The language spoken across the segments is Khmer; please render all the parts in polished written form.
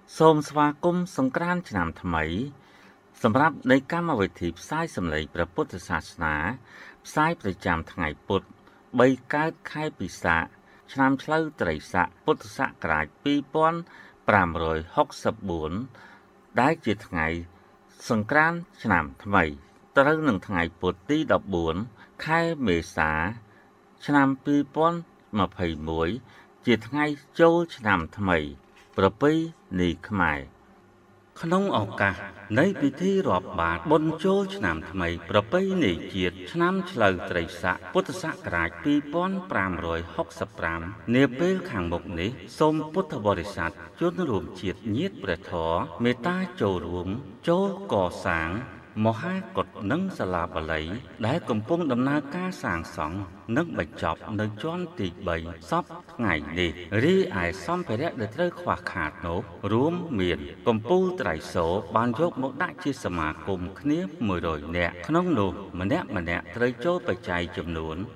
សូមស្វាគមន៍សង្ក្រាន្តឆ្នាំថ្មីសម្រាប់នៃកម្មវិធីផ្សាយសម្លេងព្រះពុទ្ធសាសនាផ្សាយប្រចាំថ្ងៃពុទ្ធ3កើតខែពិសាខឆ្នាំឆ្លូវត្រីស័កពុទ្ធសករាជ2564ដែលជាថ្ងៃសង្ក្រាន្តឆ្នាំថ្មីត្រូវនឹងថ្ងៃពុទ្ធទី14ខែមេសាឆ្នាំ2021ជាថ្ងៃចូលឆ្នាំថ្មីប្រពៃណីខ្មែរក្នុងឱកាសនៃពិធីរាប់បាតបុណ្យចូលឆ្នាំថ្មីប្រពៃណីជាតិឆ្នាំឆ្លូវត្រីស័កពុទ្ធសករាជ2565នាពេលខាងមុខនេះសូមពុទ្ធបរិស័ទជនរួមជាតិញាតិព្រះធម៌មេត្តាចូលរួមចូលកសាងមហាកុដិនិងសាលាបាលីដែលកំពុងដំណើរការសាងសង់និងបញ្ចប់នៅជាន់ទី3សប្តាហ៍ថ្ងៃនេះរីឯសម្ភារៈដែលត្រូវខ្វះខាតនោះរួមមានកំពូលត្រៃសោបានយកមកដាក់ជាសមាគមគ្នា100នាក់ក្នុងនោះម្នាក់ត្រូវចូលបច្ច័យចំនួន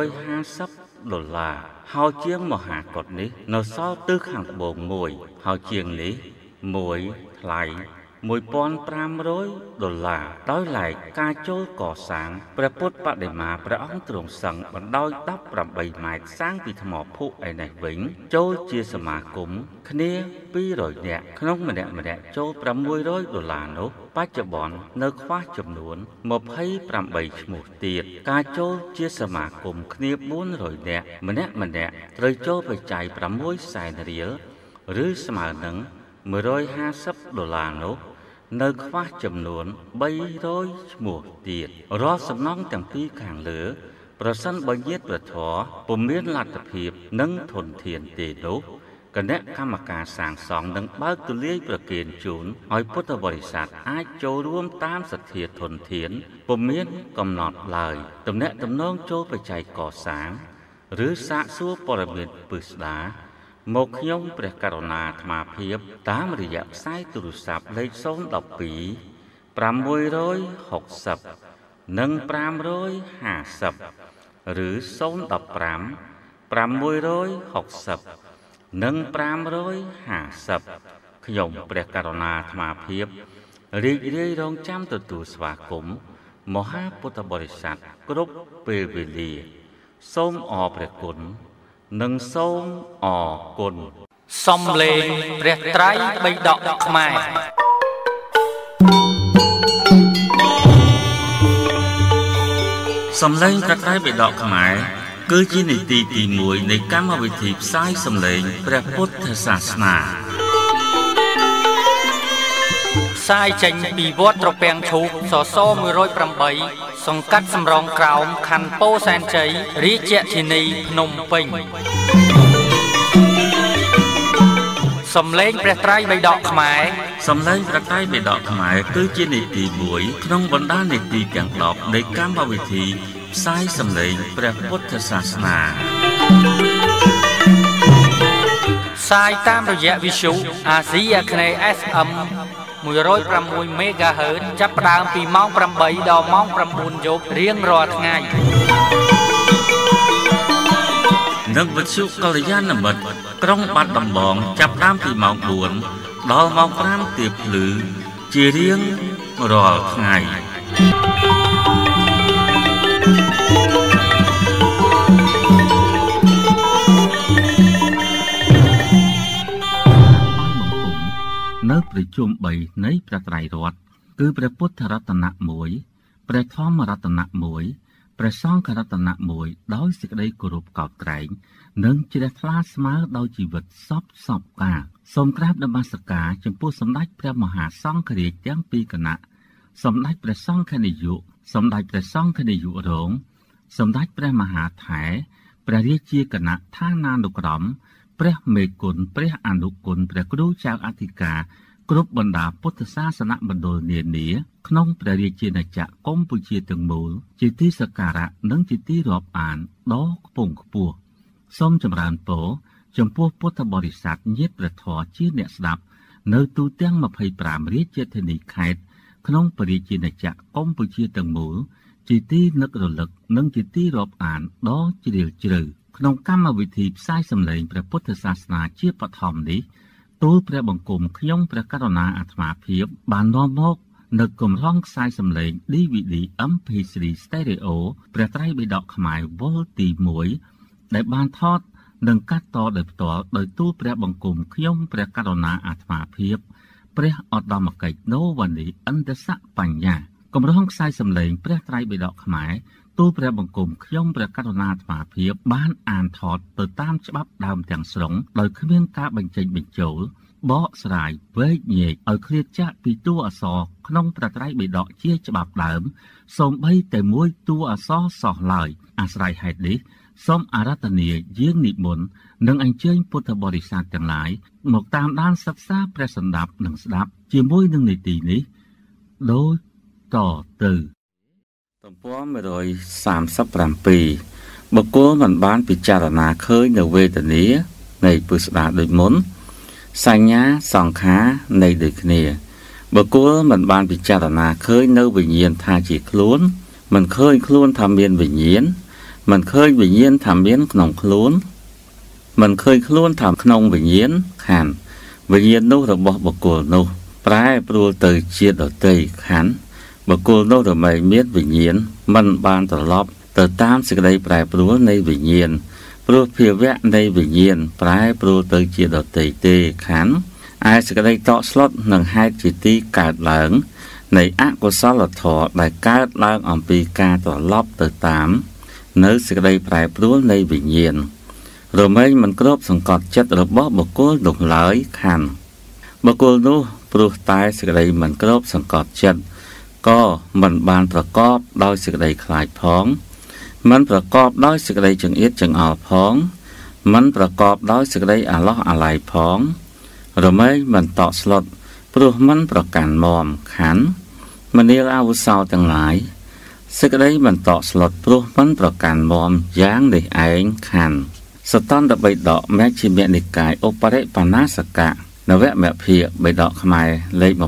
$150ហើយជាងមហាកុដិនេះនៅសល់ទិសខាងត្បូងមួយហើយជាងនេះមួយថ្លៃ$1,500ដោយឡែកការចូលកសាងព្រះពុទ្ធបដិមាព្រះអង្គទ្រង់សឹងបណ្ដោយ18ម៉ែត្រសាងពីថ្មភក់ឯនេះវិញចូលជាសមាគមគ្នា200នាក់ក្នុងម្នាក់ចូល$600នោះបច្ចុប្បន្ននៅខ្វះចំនួន28ឈ្មោះទៀតការចូលជាសមាគមគ្នា400នាក់ម្នាក់ត្រូវចូលបច្ច័យ6សែនរៀលឬស្មើនឹង$150នោះនៅខ្វះចំនួន300ឈ្មោះទៀតរាល់សំណងទាំងពីរខាងលើប្រសិនបើញាតិព្រះធម៌ពុំមានលទ្ធភាពនិងធនធានទេនោះគណៈកម្មការសាងសង់នឹងបើកទូលាយប្រគេនជូនឲ្យពុទ្ធបរិស័ទអាចចូលរួមតាមសទ្ធាធនធានពុំមានកំណត់ឡើយទំនាក់ទំនងចូលបច្ច័យកសាងឬសាកសួរព័ត៌មានពិស្ដារមកខ្ញុំព្រះករុណាអាត្មាភាពតាមរយៈខ្សែទូរស័ព្ទលេខ012 660និង550ឬ015 660និង550ខ្ញុំព្រះករុណាអាត្មាភាពរីករាយរងចាំទទួលស្វាគមន៍មហាពុទ្ធបរិស័ទគ្រប់ពេលវេលាសូមអរព្រះគុណនិងសូមអរគុណសំឡេងព្រះត្រៃបិដកខ្មែរសំឡេងព្រះត្រៃបិដកខ្មែរគឺជានីតិទី1នៃកម្មវិធីផ្សាយសំឡេងព្រះពុទ្ធសាសនាផ្សាយចេញពីវត្តត្រពាំងឈូកសស108សង្កាត់សំរងក្រោមខណ្ឌពោធិ៍សែនជ័យរាជធានីភ្នំពេញសំឡេងព្រះត្រៃបិដកខ្មែរសំឡេងព្រះត្រៃបិដកខ្មែរគឺជានីតិ1ក្នុងបណ្ដានីតិទាំង10នៃកម្មវិធីផ្សាយសំឡេងព្រះពុទ្ធសាសនាផ្សាយតាមរយៈវិទ្យុអាស៊ីអាគ្នេយ៍ FM 106 MHz ចាប់ផ្ដើមពីម៉ោង8ដល់ម៉ោង9យប់រៀងរាល់ថ្ងៃនិងវិទ្យុកល្យាណមិត្តក្រុងបាត់ដំបងចាប់ផ្ដើមពីម៉ោង4ដល់ម៉ោង5ទៀបភ្លឺជារៀងរាល់ថ្ងៃនៅប្រជុំ3នៃព្រះត្រៃរតន៍គឺព្រះពុទ្ធរតនៈ1ព្រះធម្មរតនៈ1ព្រះសង្ឃរតនៈ1ដោយសេចក្តីគោរពកោតក្រែងនិងជ្រះថ្លាស្មើដោយជីវិតសពកាលសូមក្រាបនមស្ការចំពោះសម្ដេចព្រះមហាសង្ឃរាជទាំងពីរគណៈសម្ដេចព្រះសង្ឃនាយកសម្ដេចព្រះសង្ឃនាយករងសម្ដេចព្រះមហាថែព្រះរាជាគណៈឋានានុក្រមព្រះមេគុណព្រះអនុគុណព្រះគ្រូចៅអធិការគ្រប់បណ្ដាពុទ្ធសាសនមណ្ឌលនានាក្នុងព្រះរាជាណាចក្រកម្ពុជាទាំងមូលជាទីសក្ការៈនិងជាទីរាប់អានដ៏ខ្ពង់ខ្ពស់សូមចម្រើនពរចំពោះពុទ្ធបរិស័ទញាតិព្រះធម៌ជាអ្នកស្ដាប់នៅទូទាំង25រាជធានីខេត្តក្នុងព្រះរាជាណាចក្រកម្ពុជាទាំងមូលជាទីនឹករលឹកនិងជាទីរាប់អានដ៏ជ្រាលជ្រៅក្នុងកម្មវិធីផ្សាយសម្លេងព្រះពុទ្ធសាសនាជាបឋមនេះទូលព្រះបង្គំខ្ញុំព្រះករុណាអាត្មាភាពបាននាំមកនៅគម្រោងខ្សែសំឡេង DVD MP3 Stereo ព្រះត្រៃបិដកខ្មែរវល់ទី1ដែលបានថតនិងកាត់តដោយផ្ទាល់ដោយទូលព្រះបង្គំខ្ញុំព្រះករុណាអាត្មាភាពព្រះឧត្តមកិច្ចនោវណ្ណីឥន្ទសបញ្ញាគម្រោងខ្សែសំឡេងព្រះត្រៃបិដកខ្មែរទូលព្រះបង្គំខ្ញុំព្រះករុណាអាត្មាភាពបានអានថតទៅតាមច្បាប់ដើមទាំងស្រុងដោយគ្មានការបញ្ចេញបញ្ចូលបកស្រាយវែកញែកឲ្យឃ្លាតចាកពីតួអក្សរក្នុងព្រះត្រៃបិដកជាច្បាប់ដើមសូម្បីតែមួយតួអក្សរសោះឡើយអាស្រ័យហេតុនេះសូមអារាធនាយាងនិមន្តនិងអញ្ជើញពុទ្ធបរិស័ទទាំងឡាយមកតាមដានសិក្សាព្រះសម្ដាប់និងស្ដាប់ជាមួយនឹងនីតិនេះដូចតទៅទំព័រ137បុគ្គលមិនបានពិចារណាឃើញនៅវេទនានៃពុស្ដាដូចមុនសញ្ញាសង្ខារនៃដូចគ្នាបុគ្គលមិនបានពិចារណាឃើញនៅវិញ្ញាណថាជាខ្លួនមិនឃើញខ្លួនថាមានវិញ្ញាណមិនឃើញវិញ្ញាណថាមានក្នុងខ្លួនមិនឃើញខ្លួនថាក្នុងវិញ្ញាណខណ្ឌវិញ្ញាណនោះរបស់បុគ្គលនោះប្រែប្រួលទៅជាដតីខណ្ឌបុគ្គលនោះរមែងមានវិញ្ញាណមិនបានត្រឡប់ទៅតាមសេចក្តីប្រែប្រួលនៃវិញ្ញាណព្រោះភាវៈនៃវិញ្ញាណប្រែប្រួលទៅជាដតីទេខណ្ឌឯសេចក្តីតក់ស្លុតនឹងហេតុជាទីកើតឡើងនៃអកុសលធម៌ដែលកើតឡើងអំពីការត្រឡប់ទៅតាមនៅសេចក្តីប្រែប្រួលនៃវិញ្ញាណរមែងមិនគ្របសង្កត់ចិត្តរបស់បុគ្គលនោះឡើយខណ្ឌបុគ្គលនោះព្រោះតែសេចក្តីមិនគ្របសង្កត់ចិត្តក៏មិនបានប្រកបដោយសេចក្តីខ្លាចផងមិនប្រកបដោយសេចក្តីចង្អៀតចង្អល់ផងមិនប្រកបដោយសេចក្តីអាឡោះអាល័យផងរមែងមិនតក់ស្លុតព្រោះមិនប្រកាន់មមខណ្ឌមនាលអវុសោទាំងឡាយសេចក្តីមិនតក់ស្លុតព្រោះមិនប្រកាន់មមយ៉ាងនេះឯងខណ្ឌសតន្តបិដកមជ្ឈិមនិកាយឧបរិបណាសកៈនវមភាគបិដកខ្មែរលេខ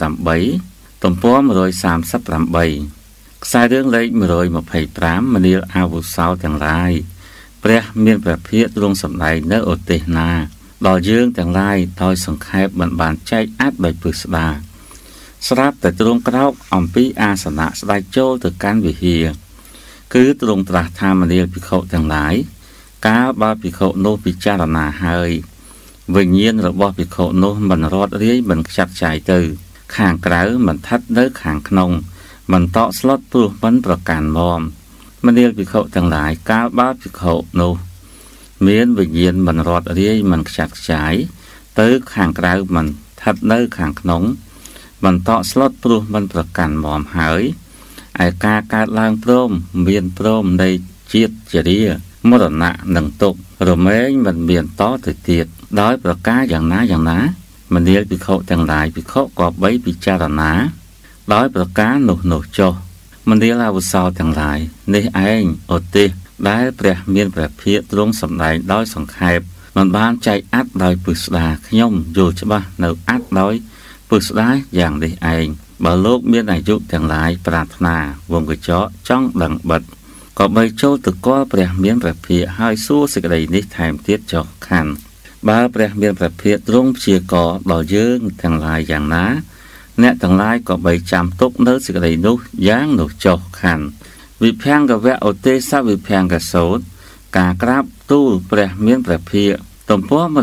28ទំព័រ138ខ្សែរឿងលេខ125មនាលអវុសោទាំងឡាយព្រះមានព្រះភិក្ខទ្រង់សម្ដែងនៅឧទេសនាដល់យើងទាំងឡាយដោយសង្ខេបមិនបានចែកអត្ថដោយពិស្ដាស្រាប់តែទ្រង់ក្រោកអំពីអាសនៈស្ដេចចូលទៅកាន់វិហារគឺទ្រង់ត្រាស់ថាមនាលភិក្ខុទាំងឡាយកាលបើភិក្ខុនោះពិចារណាហើយវិញ្ញាណរបស់ភិក្ខុនោះមិនរត់រាយមិនខ្ចាត់ចាយទៅខាងក្រៅមិនស្ថិតនៅខាងក្នុងមិនតក់ស្លុតព្រោះមិនប្រកាន់មមនាលភិក្ខុទាំងឡាយកាលបើភិក្ខុនោះមានវិញ្ញាណមិនរត់រាយមិនខ្ចាត់ខ្ចាយទៅខាងក្រៅមិនស្ថិតនៅខាងក្នុងមិនតក់ស្លុតព្រោះមិនប្រកាន់មមហើយឯការកើតឡើងព្រមមានព្រមនៃជាតិចរាមរណៈនិងទុក្ខរមែងមិនមានតទៅទៀតដោយប្រការយ៉ាងណាមនាលភិក្ខុទាំងឡាយភិក្ខុក៏បីពិចារណាដោយប្រការនោះចុះមនាលអវុសោទាំងឡាយនេះឯងឧទេសដែលព្រះមានព្រះភិក្ខទ្រង់សម្ដែងដោយសង្ខេបមិនបានចែកអត្ថដោយពិស្ដាខ្ញុំយល់ច្បាស់នៅអត្ថដោយពិស្ដាយ៉ាងនេះឯងបើលោកមានអាយុទាំងឡាយប្រាថ្នាវងកញ្ចក់ចង់ដឹងបិទក៏បីចូលទៅគាល់ព្រះមានព្រះភិក្ខហើយសួរសេចក្តីនេះថែមទៀតចុះខណ្ឌបើព្រះមានព្រះភិក្ខទ្រង់ព្យាករដល់យើងទាំងឡាយយ៉ាងណាអ្នកទាំងឡាយក៏បីចាំទុកនៅសេចក្តីនោះយ៉ាងនោះចុះខណ្ឌវិភង្គវៈឧទេសវិភង្គសោតការក្រាបទូលព្រះមានព្រះភិក្ខទំព័រ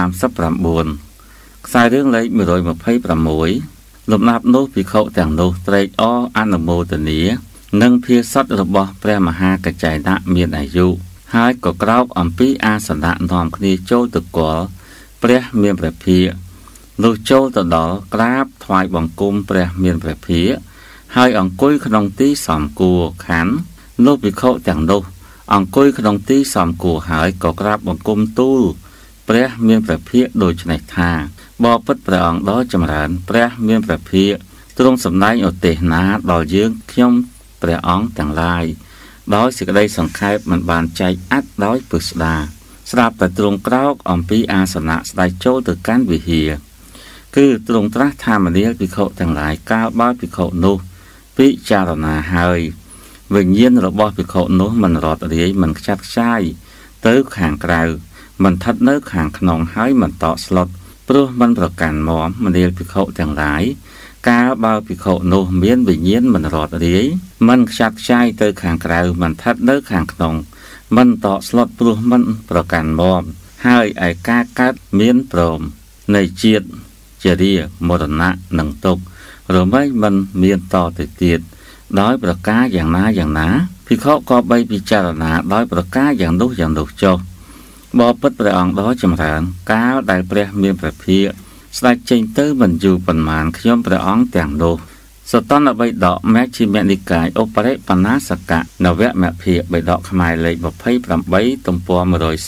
139ខ្សែរឿងលេខ126លំដាប់នោះភិក្ខុទាំងនោះត្រេកអរអនុមោទនានិងភាសិតរបស់ព្រះមហាកច្ឆេណៈមានអាយុហើយក៏ក្រោកអំពីអាសនៈនាំគ្នាចូលទៅគាល់ព្រះមានព្រះភិក្ខលុះចូលទៅដល់ក្រាបថ្វាយបង្គំព្រះមានព្រះភិក្ខហើយអង្គុយក្នុងទីសមគួរខណ្ឌនោះភិក្ខុទាំងនោះអង្គុយក្នុងទីសមគួរហើយក៏ក្រាបបង្គំទូលព្រះមានព្រះភិក្ខដូច្នេះថាបបិទ្ធព្រះអង្គដ៏ចម្រើនព្រះមានព្រះភិក្ខទ្រង់សម្ដែងឧទេសនាដល់យើងខ្ញុំព្រះអង្គទាំងឡាយដោយសេចក្តីសង្ខេបមិនបានចែកអត្ថដោយពិស្ដាស្រាប់តែទ្រង់ក្រោកអំពីអាសនៈស្ដេចចូលទៅកាន់វិហារគឺទ្រង់ត្រាស់ថាមនាលភិក្ខុទាំងឡាយកាលបើភិក្ខុនោះពិចារណាហើយវិញ្ញាណរបស់ភិក្ខុនោះមិនរត់រាយមិនខ្ចាត់ខ្ចាយទៅខាងក្រៅមិនស្ថិតនៅខាងក្នុងហើយមិនតក់ស្លុតព្រោះមិនប្រកាន់មមនាលភិក្ខុទាំងឡាយកាលបើភិក្ខុនោះមានវិញ្ញាណមិនរត់រាយមិនខ្ចាត់ខ្ចាយទៅខាងក្រៅមិនថិតនៅខាងក្នុងមិនតក់ស្លុតព្រោះមិនប្រកាន់មមហើយឯការកើតមានព្រមនៃជាតិជារាមរណៈនិងទុក្ខរមែងមិនមានតទៅទៀតដោយប្រការយ៉ាងណាភិក្ខុក៏បីពិចារណាដោយប្រការយ៉ាងនោះចុះបបិទ្ធព្រះអង្គដ៏ចម្រើនកាលដែលព្រះមានព្រះភិក្ខស្ដេចចេញទៅមិនយូរប៉ុន្មានខ្ញុំព្រះអង្គទាំងនោះសតនបិដកមជ្ឈិមនិកាយឧបរិបណ្ណាសកៈនវមភិក្ខបិដកខ្មែរលេខ28ទំព័រ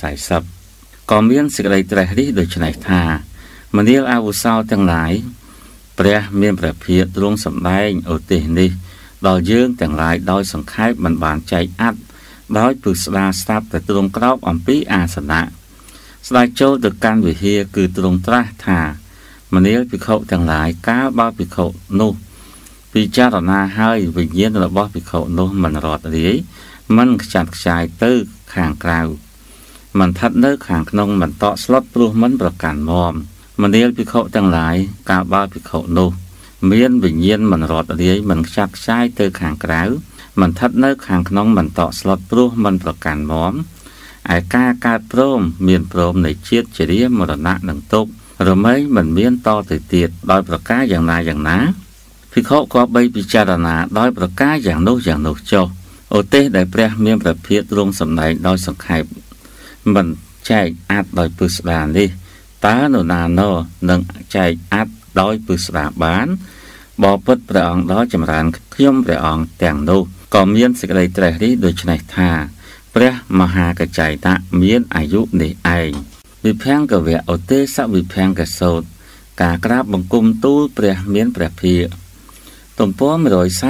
140ក៏មានសេចក្តីត្រេះរិះដូច្នេះថាមនាលអាវុសោទាំងឡាយព្រះមានព្រះភិក្ខទ្រង់សម្ដែងឧទ្ទិសនេះដល់យើងទាំងឡាយដោយសង្ខេបមិនបានចែកអត្ថដោយពឹកស្ដារស្ដាប់តែទ្រង់ក្រោកអំពីអាសនៈស្ដេចចូលទៅកាន់វិហារគឺទ្រង់ត្រាស់ថាមនាលភិក្ខុទាំងឡាយកាលបើភិក្ខុនោះពិចារណាហើយវិញ្ញាណរបស់ភិក្ខុនោះមិនរត់រាយមិនខ្ចាត់ខ្ចាយទៅខាងក្រៅមិនថិតនៅខាងក្នុងមិនតក់ស្លុតព្រោះមិនប្រកាន់មមនាលភិក្ខុទាំងឡាយកាលបើភិក្ខុនោះមានវិញ្ញាណមិនរត់រាយមិនខ្ចាត់ខ្ចាយទៅខាងក្រៅមិនថិតនៅខាងក្នុងមិនតក់ស្លុតព្រោះមិនប្រកាន់មមឯការកើតព្រមមានព្រមនៃជាតិជារាមរណៈនិងទុក្ខរមែងមិនមានតទៅទៀតដោយប្រការយ៉ាងណាភិក្ខុក៏បីពិចារណាដោយប្រការយ៉ាងនោះចុះឧទ្ទិសដែលព្រះមានព្រះភិក្ខទ្រង់សម្ដែងដោយសង្ខេបមិនចែកអត្ថដោយពឹកស្ដារនេះតើនរណាណនឹងចែកអត្ថដោយពឹកស្ដារបានបបិទ្ធព្រះអង្គដ៏ចម្រើនខ្ញុំព្រះអង្គទាំងនោះក៏មានសេចក្តីត្រេះរិះដូច្នេះថាព្រះមហាកច្ច័យតៈមានអាយុនេះឯងវិភង្គវៈឧទេសវិភង្គសូត្រការក្រាបបង្គំទូលព្រះមានព្រះភិក្ខទំព័រ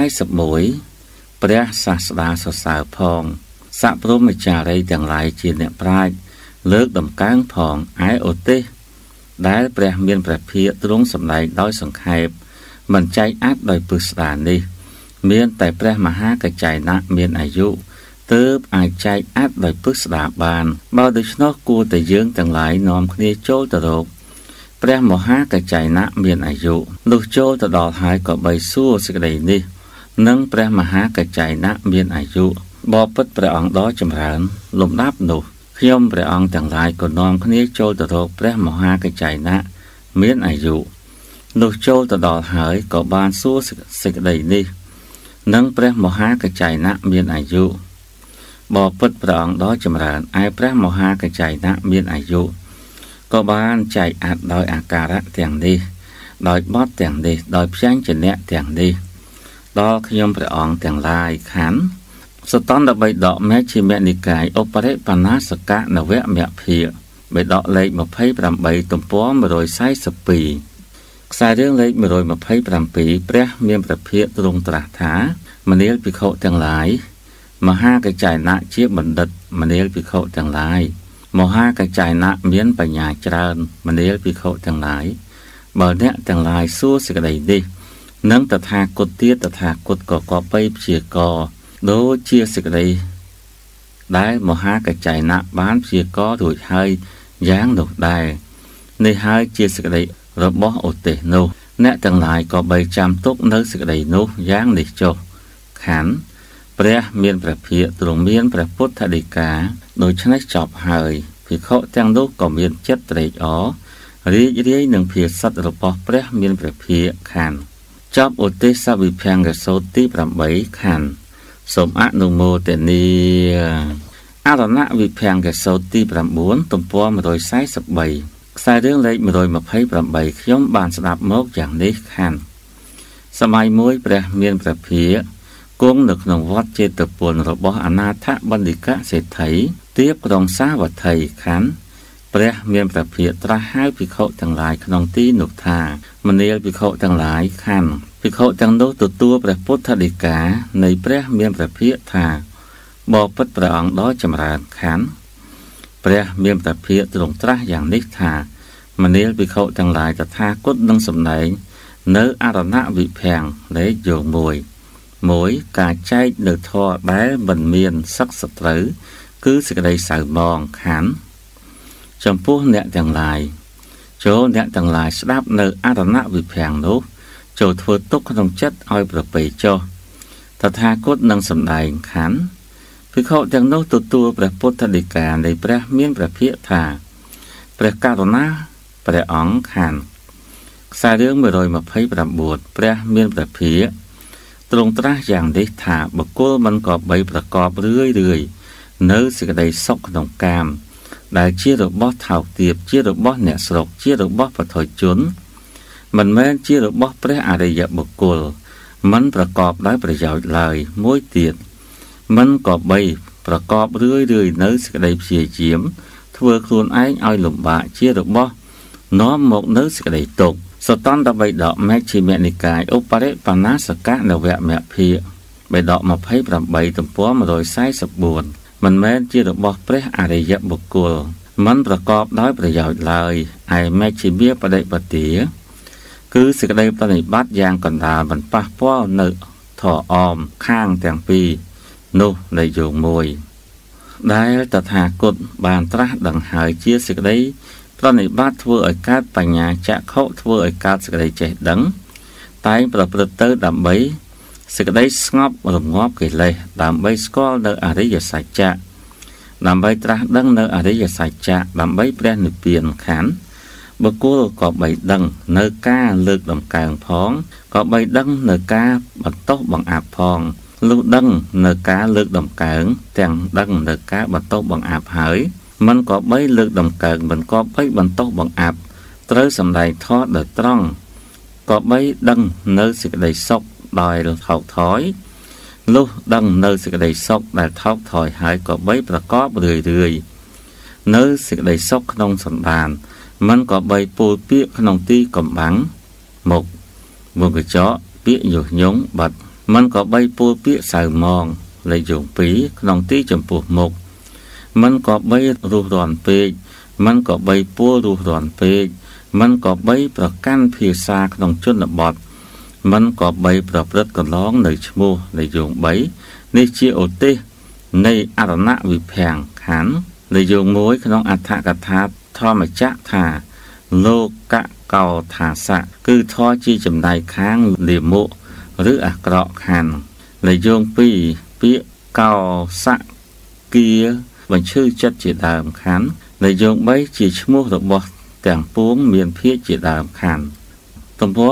141ព្រះសាស្តាសរសើរផងសព្រហ្មចារីទាំងឡាយជាអ្នកប្រាជ្ញលើកដំកើងផងឯឧទេសដែលព្រះមានព្រះភិក្ខទ្រង់សម្ដែងដោយសង្ខេបមិនចែកអត្ថដោយពឹកស្ដារនេះមានតែព្រះមហាកច្ច័យណៈមានអាយុទើបអាចចែកអត្ថដោយពឹកស្ដារបានបើដូច្នោះគួរតែយើងទាំងឡាយនាំគ្នាចូលទៅរកព្រះមហាកច្ច័យណៈមានអាយុនោះចូលទៅដល់ហើយក៏បីសួរសេចក្តីនេះនិងព្រះមហាកច្ច័យណៈមានអាយុបបិទ្ធព្រះអង្គដ៏ចម្រើនលំដាប់នោះខ្ញុំព្រះអង្គទាំងឡាយក៏នាំគ្នាចូលទៅរកព្រះមហាកច្ច័យណៈមានអាយុនោះចូលទៅដល់ហើយក៏បានសួរសេចក្តីនេះនិងព្រះមហាកច្ច័យណៈមានអាយុបបិទ្ធព្រះអង្គដ៏ចម្រើនឯព្រះមហាកច្ច័យណៈមានអាយុក៏បានចែកអត្ថដោយអាការៈទាំងនេះដោយបទទាំងនេះដោយព្យញ្ជនៈទាំងនេះដល់ខ្ញុំព្រះអង្គទាំងឡាយខណ្ឌសតន្តបិដកមជ្ឈិមនិកាយឧបរិបណ្ណាសកៈនវមភិក្ខបិដកលេខ28ទំព័រ142ខ្សែរឿងលេខ127ព្រះមានព្រះភិក្ខទ្រង់ត្រាស់ថាមនាលភិក្ខុទាំងឡាយមហាកច្ច័យណៈជាបណ្ឌិតមនាលភិក្ខុទាំងឡាយមហាកច្ច័យណៈមានបញ្ញាច្រើនមនាលភិក្ខុទាំងឡាយបើអ្នកទាំងឡាយសួរសេចក្តីនេះនឹងតថាគតទៀតតថាគតក៏កបីព្យាករដូចជាសេចក្តីដែលមហាកច្ច័យណៈបានព្យាកររួចហើយយ៉ាងនោះដែរនេះហើយជាសេចក្តីរបស់ឧទ្ទេសនោះអ្នកទាំងឡាយក៏បីចាំទុកនៅសេចក្តីនោះយ៉ាងនេះចុះខណ្ឌព្រះមានព្រះភិក្ខទ្រង់មានព្រះពុទ្ធដីកាដូច្នេះចប់ហើយភិក្ខុទាំងនោះក៏មានចិត្តត្រេកអររីករាយនឹងភាសិតរបស់ព្រះមានព្រះភិក្ខខណ្ឌចប់ឧទ្ទេសវិភង្គសូត្រទី8ខណ្ឌសូមអនុមោទនាអរណវិភង្គសូត្រទី9ទំព័រ143ខ្សែរឿងលេខ128ខ្ញុំបានស្ដាប់មកយ៉ាងនេះខណ្ឌសម័យមួយព្រះមានព្រះភិក្ខគង់នៅក្នុងវត្តចេតពុនរបស់អនាថបណ្ឌិកសេដ្ឋីទៀបក្រុងសាវត្ថីខណ្ឌព្រះមានព្រះភិក្ខត្រាស់ហៅភិក្ខុទាំងឡាយក្នុងទីនោះថាមនាលភិក្ខុទាំងឡាយខណ្ឌភិក្ខុទាំងនោះទទួលព្រះពុទ្ធដីកានៃព្រះមានព្រះភិក្ខថាបបិទ្ធព្រះអង្គដ៏ចម្រើនខណ្ឌព្រះមានព្រះភិក្ខទ្រង់ត្រាស់យ៉ាងនេះថាមនាលភិក្ខុទាំងឡាយតថាគតនឹងសម្ដែងនៅអរណវិភង្គលេខយោ1ការចែកនៅធម៌ដែលមិនមានសឹកសត្រូវគឺសេចក្តីសៅមងខណ្ឌចំពោះអ្នកទាំងឡាយចូលអ្នកទាំងឡាយស្ដាប់នៅអរណវិភាំងនោះចូលធ្វើទុកក្នុងចិត្តឲ្យប្រពៃចុះតថាគតនឹងសម្ដែងខណ្ឌភិក្ខុទាំងនោះទទួលព្រះពុទ្ធដីកានៃព្រះមានព្រះភិក្ខថាព្រះករុណាព្រះអង្គខណ្ឌខ្សែរឿង129ព្រះមានព្រះភិក្ខទ្រង់ត្រាស់យ៉ាងនេះថាបុគ្គលមិនក៏បីប្រកបរឿយនៅសេចក្តីសុខក្នុងកាមដែលជារបស់ថោកទាបជារបស់អ្នកស្រុកជារបស់បថុជនមិនមែនជារបស់ព្រះអរិយបុគ្គលមិនប្រកបដោយប្រយោជន៍ឡើយមួយទៀតមិនក៏បីប្រកបរឿយនៅសេចក្តីព្យាយាមធ្វើខ្លួនឯងឲ្យលំបាកជារបស់នាំមកនៅសេចក្តីទុក្ខសតន្តបិដកមជ្ឈិមនិកាយឧបរិបណាសកៈនវមភិបិដក28ទំព័រ144មិនមែនជារបស់ព្រះអរិយបុគ្គលមិនប្រកបដោយប្រយោជន៍ឡើយឯមជ្ឈិមាបដិបទាគឺសេចក្តីប្រតិបត្តិយ៉ាងកណ្ដាលមិនប៉ះពាល់នៅធរអមខាងទាំងពីរនោះនៃយោងមួយដែលតថាគតបានត្រាស់ដឹងហើយជាសេចក្តីប្រតិបត្តិធ្វើឲ្យកើតបញ្ញាចក្ខុធ្វើឲ្យកើតសេចក្តីចេះដឹងតែងប្រព្រឹត្តទៅដើម្បីសេចក្តីស្ងប់រងាប់កិលេសដើម្បីស្គាល់នៅអរិយសច្ចៈដើម្បីត្រាស់ដឹងនៅអរិយសច្ចៈដើម្បីព្រះនិព្វានខណ្ឌបុគ្គលក៏បីដឹងនៅការលើកដំកើងផងក៏បីដឹងនៅការបន្តោសបង្អាប់ផងលុះដឹងនៅការលើកដំកើងទាំងដឹងនៅការបន្តោសបង្អាប់ហើយมันក៏បីលើកដំកើងមិនក៏បីបន្តោសបង្អាប់ត្រូវសម្ដែងធម៌ដោយត្រង់ក៏បីដឹងនៅសេចក្តីសុខដោយថោកថយលុះដឹងនៅសេចក្តីសុខដែលថោកថយហើយក៏បីប្រកបរឿយនៅសេចក្តីសុខក្នុងសន្តានมันក៏បីពោលពាក្យក្នុងទីកំបាំងមុខវងកញ្ចក់ពាក្យញុះញង់បាត់มันក៏បីពោលពាក្យសៅមងលេខយោង2ក្នុងទីចំពោះមុខมันក៏បីរុះរាន់ពេកมันក៏បីពោលរុះរាន់ពេកมันក៏បីប្រកាន់ភាសាក្នុងជនបទมันក៏បីប្រព្រឹត្តកន្លងនៅឈ្មោះនៃយោង3នេះជាឧទ្ទេសនៃអរណវិភាំងខណ្ឌនៃយោង1ក្នុងអត្ថកថាធម្មចក្រថាលោកកោថាសៈគឺធរជាចំណែកខាងលាមុឬអាក្រក់ខណ្ឌនៃយោង2ពាក្យកោសៈគាបញ្ឈឺចិត្តជាដើមខណ្ឌនៃយោង3ជាឈ្មោះរបស់ទាំងពួងមានភាគជាដើមខណ្ឌទំព័រ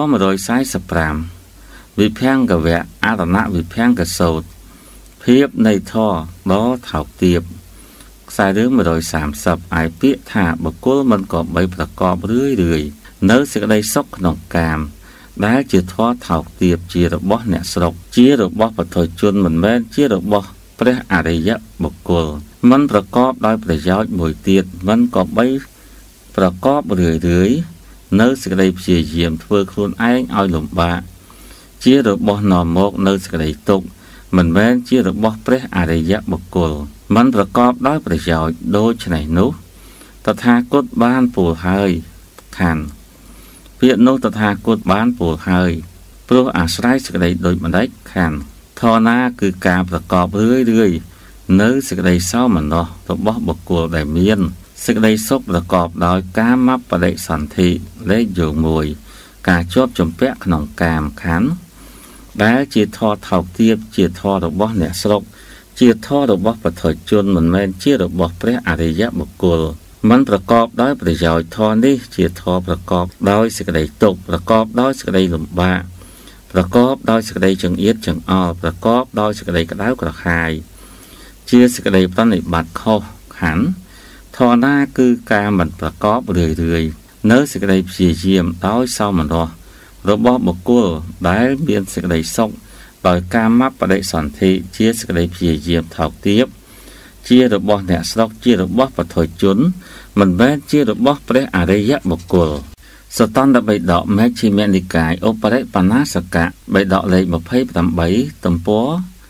145វិភាំងកវៈអរណវិភាំងកសោតភាពនៃធរដ៏ថោកទាបខ្សែរឿង130ឯពាក្យថាបុគ្គលមិនក៏បីប្រកបរឿយនៅសេចក្តីសុខក្នុងកាមដែលជាធម៌ថោកទាបជារបស់អ្នកស្រុកជារបស់បថុជនមិនមែនជារបស់ព្រះអរិយបុគ្គលមិនប្រកបដោយប្រយោជន៍មួយទៀតមិនក៏បីប្រកបរឿយនៅសេចក្តីព្យាយាមធ្វើខ្លួនឯងឲ្យលំបាកជារបស់នាំមកនៅសេចក្តីទុក្ខមិនមែនជារបស់ព្រះអរិយបុគ្គលមិនប្រកបដោយប្រយោជន៍ដូច្នេះនោះតថាគតបានពោលហើយខណ្ឌពាក្យនោះតថាគតបានពោលហើយព្រោះអាស្រ័យសេចក្តីដូចម្ដេចខណ្ឌធរណាគឺការប្រកបរឿយនៅសេចក្តីសោមនស្សរបស់បុគ្គលដែលមានសេចក្តីសុខប្រកបដោយកាមបដិសន្ធិលេខយោង1ការជាប់ជំពាក់ក្នុងកាមខណ្ឌដែលជាធម៌ថោកទាបជាធម៌របស់អ្នកស្រុកជាធម៌របស់បថុជនមិនមែនជារបស់ព្រះអរិយបុគ្គលមិនប្រកបដោយប្រយោជន៍ធម៌នេះជាធម៌ប្រកបដោយសេចក្តីទុក្ខប្រកបដោយសេចក្តីលំបាកប្រកបដោយសេចក្តីចង្អៀតចង្អល់ប្រកបដោយសេចក្តីក្តៅក្រហាយជាសេចក្តីប្រណិប័តខុសខណ្ឌធម៌ណាគឺការមិនប្រកបរឿយនៅសេចក្តីព្យាយាមដោយសោមនស្សរបស់បុគ្គលដែលមានសេចក្តីសុខដោយកាមបដិសន្ធិជាសេចក្តីព្យាយាមថោកទាបជារបស់អ្នកស្រុកជារបស់បថុជនមិនមែនជារបស់ព្រះអរិយបុគ្គលសតន្តបិដកមជ្ឈិមនិកាយឧបរិបណាសកៈបិដកលេខ28ទំព័រ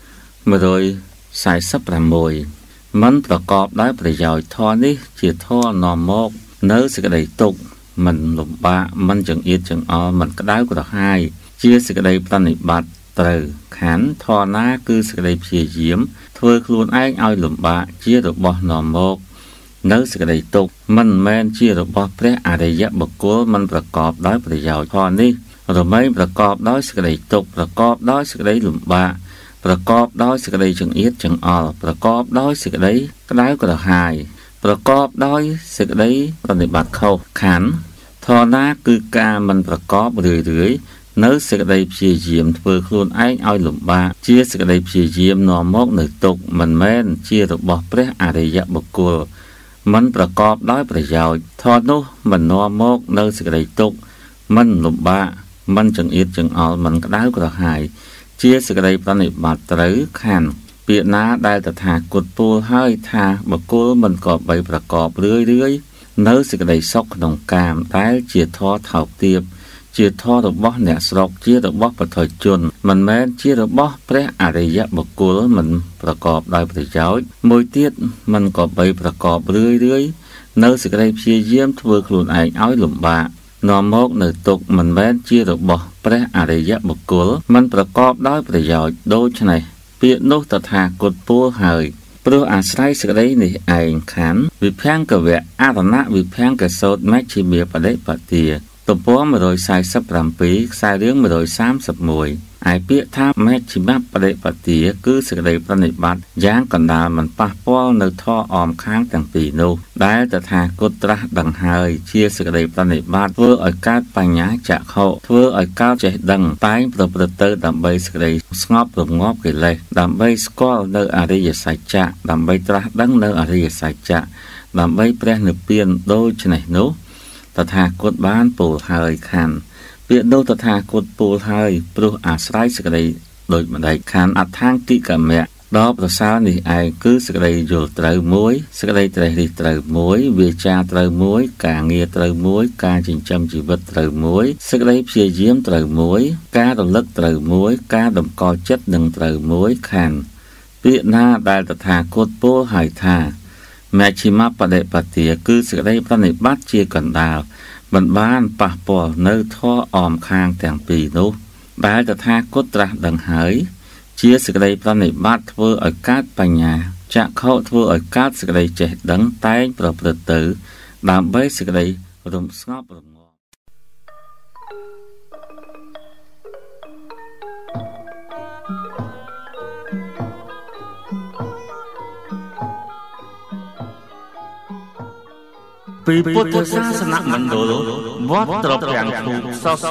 146មិនប្រកបដោយប្រយោជន៍ធម៌នេះជាធម៌នាំមកនៅសេចក្តីទុក្ខមិនលំបាកមិនចង្អៀតចង្អល់មិនក្តៅក្រហាយជាសេចក្តីប្រណិប័តត្រូវខណ្ឌធម៌ណាគឺសេចក្តីព្យាយាមធ្វើខ្លួនឯងឲ្យលំបាកជារបស់នាំមកនៅសេចក្តីទុក្ខមិនមែនជារបស់ព្រះអរិយបុគ្គលមិនប្រកបដោយប្រយោជន៍ផលនេះរមែងប្រកបដោយសេចក្តីទុក្ខប្រកបដោយសេចក្តីលំបាកប្រកបដោយសេចក្តីចង្អៀតចង្អល់ប្រកបដោយសេចក្តីក្តៅក្រហាយប្រកបដោយសេចក្តីប្រតិបត្តិខុសខណ្ឌធរណាគឺការមិនប្រកបរឿយនៅសេចក្តីព្យាយាមធ្វើខ្លួនឯងឲ្យលំបាកជាសេចក្តីព្យាយាមនាំមកនៅទុក្ខមិនមែនជារបស់ព្រះអរិយបុគ្គលមិនប្រកបដោយប្រយោជន៍ធរនោះមិននាំមកនៅសេចក្តីទុក្ខមិនលំបាកមិនចង្អៀតចង្អល់មិនក្តៅក្រហាយជាសេចក្តីប្រតិបត្តិត្រូវខណ្ឌពាក្យណាដែលតថាគតពោលហើយថាបុគ្គលមិនក៏បីប្រកបរឿយនៅសេចក្តីសុខក្នុងកាមដែលជាធម៌ថោកទាបជាធម៌របស់អ្នកស្រុកជារបស់បុថុជនមិនមែនជារបស់ព្រះអរិយបុគ្គលមិនប្រកបដោយប្រយោជន៍មួយទៀតមិនក៏បីប្រកបរឿយនៅសេចក្តីព្យាយាមធ្វើខ្លួនឯងឲ្យលំបាកនាំមកនៅទុក្ខមិនមែនជារបស់ព្រះអរិយបុគ្គលមិនប្រកបដោយប្រយោជន៍ដូច្នេះពាក្យនោះតថាគតពោលហើយព្រោះអាស្រ័យសេចក្តីនេះឯងខណ្ឌវិភង្គវៈអរណវិភង្គសោតមជ្ឈិមាបដិបទាទំព័រ147ខ្សែរឿង131ឯពាក្យថាមជ្ឈិមបដិបទាគឺសេចក្តីប្រណិប័តយ៉ាងកណ្ដាលមិនប៉ះពាល់នៅធម៌អមខាងទាំងពីរនោះដែលតថាគតត្រាស់ដឹងហើយជាសេចក្តីប្រណិប័តធ្វើឲ្យកើតបញ្ញាចក្ខុធ្វើឲ្យកើតចេះដឹងតែងប្រព្រឹត្តទៅដើម្បីសេចក្តីស្ងប់រងាប់កិលេសដើម្បីស្គាល់នៅអរិយសច្ចៈដើម្បីត្រាស់ដឹងនៅអរិយសច្ចៈដើម្បីព្រះនិព្វានដូច្នេះនោះតថាគតបានពោលហើយខណ្ឌពាក្យនោះតថាគតពោលហើយព្រោះអាស្រ័យសេចក្តីដូចម្ដេចខណ្ឌអថាង្គិកមៈដ៏ប្រសើរនេះឯងគឺសេចក្តីយល់ត្រូវមួយសេចក្តីត្រេះរិះត្រូវមួយវាចាត្រូវមួយការងារត្រូវមួយការចិញ្ចឹមជីវិតត្រូវមួយសេចក្តីព្យាយាមត្រូវមួយការរលឹកត្រូវមួយការតម្កល់ចិត្តនឹងត្រូវមួយខណ្ឌពាក្យណាដែលតថាគតពោលហើយថាមជ្ឈិមបដិបទាគឺសេចក្តីប្រណិប័តជាកណ្ដាលមិនបានប៉ះពាល់នៅធម៌អមខាងទាំងពីរនោះដែលតថាគតត្រាស់ដឹងហើយជាសេចក្តីប្រណិប័តធ្វើឲ្យកើតបញ្ញាចក្ខុធ្វើឲ្យកើតសេចក្តីចេះដឹងតែងប្រព្រឹត្តទៅដើម្បីសេចក្តីរំស្ងប់រងាប់ពីពុទ្ធសាសនមណ្ឌលវត្តត្រពាំងធូបសស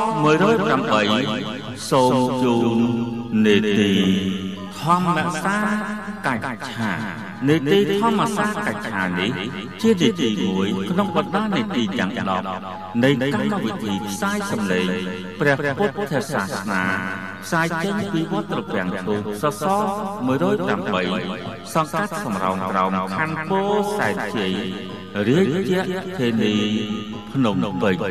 108សូមជូននេតិធម្មសាកិច្ចឆានេតិធម្មសាកិច្ចឆានេះជានេតិមួយក្នុងបណ្ដានេតិទាំង10នៃកម្មវិធីផ្សាយសម្លេងព្រះពុទ្ធសាសនាផ្សាយចេញពីវត្តត្រពាំងធូបសស108សង្កាត់សំរោងក្រោមខណ្ឌពោធិ៍សែនជ័យរាជធានីភ្នំពេញ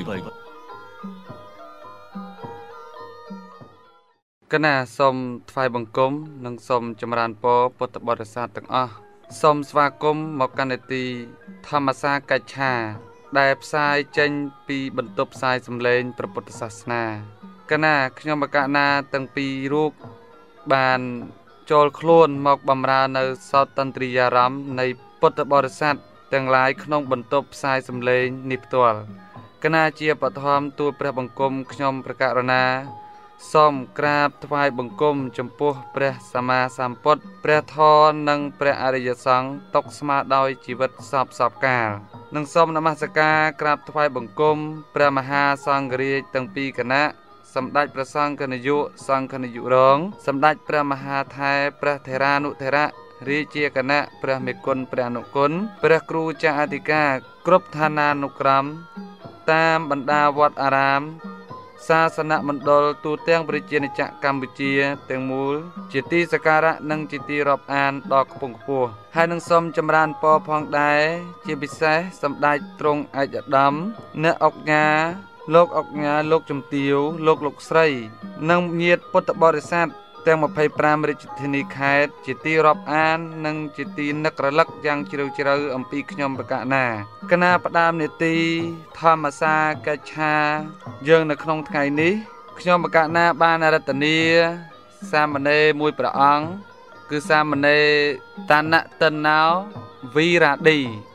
គណៈសូមថ្វាយបង្គំនិងសូមចម្រើនពរពុទ្ធបរិស័ទទាំងអស់សូមស្វាគមន៍មកកាន់នេតិធម្មសាកិច្ចឆាដែលផ្សាយចេញពីបន្ទប់ផ្សាយសម្លេងព្រះពុទ្ធសាសនាគណៈខ្ញុំបកណាទាំងពីររូបបានចូលខ្លួនមកបម្រើនៅសោតន្ទ្រីយារម្មណ៍នៃពុទ្ធបរិស័ទទាំងឡាយក្នុងបន្ទប់ផ្សាយសម្លេងនេះផ្ទាល់គណៈជាបឋមទូលព្រះបង្គំខ្ញុំប្រកាសណាសូមក្រាបថ្វាយបង្គំចំពោះព្រះសម្មាសម្ពុទ្ធព្រះធម៌និងព្រះអរិយសង្ឃតុកស្មើដោយជីវិតសពកាលនិងសូមនមស្ការក្រាបថ្វាយបង្គំព្រះមហាសង្ឃរាជទាំងពីរគណៈសម្ដេចព្រះសង្ឃនាយកសង្ឃនាយករងសម្ដេចព្រះមហាថែព្រះថេរានុថេរៈរាជាគណៈព្រះមេគុណព្រះអនុគុណព្រះគ្រូចាស់អធិការគ្រប់ឋានានុក្រមតាមបណ្ដាវត្តអារាមសាសនមណ្ឌលទូទាំងប្រជាជាតិកម្ពុជាទាំងមូលជាទីសក្ការៈនិងជាទីរាប់អានដ៏ខ្ពង់ខ្ពស់ហើយនឹងសូមចម្រើនពរផងដែរជាពិសេសសម្ដេចទ្រង់ឯកឧត្តមអ្នកអង្គការលោកអង្គការលោកជំទាវលោកស្រីនិងញាតិពុទ្ធបរិស័ទទាំង25រាជធានីខេត្តជាទីរាប់អាននិងជាទីនឹករលឹកយ៉ាងជ្រាលជ្រៅអំពីខ្ញុំបកណាគណៈផ្ដាមនេតិធម្មសាកិច្ចឆាយើងនៅក្នុងថ្ងៃនេះខ្ញុំបកណាបានរតនាសាមណេរមួយព្រះអង្គគឺសាមណេរតាណតិណោវីរាឌី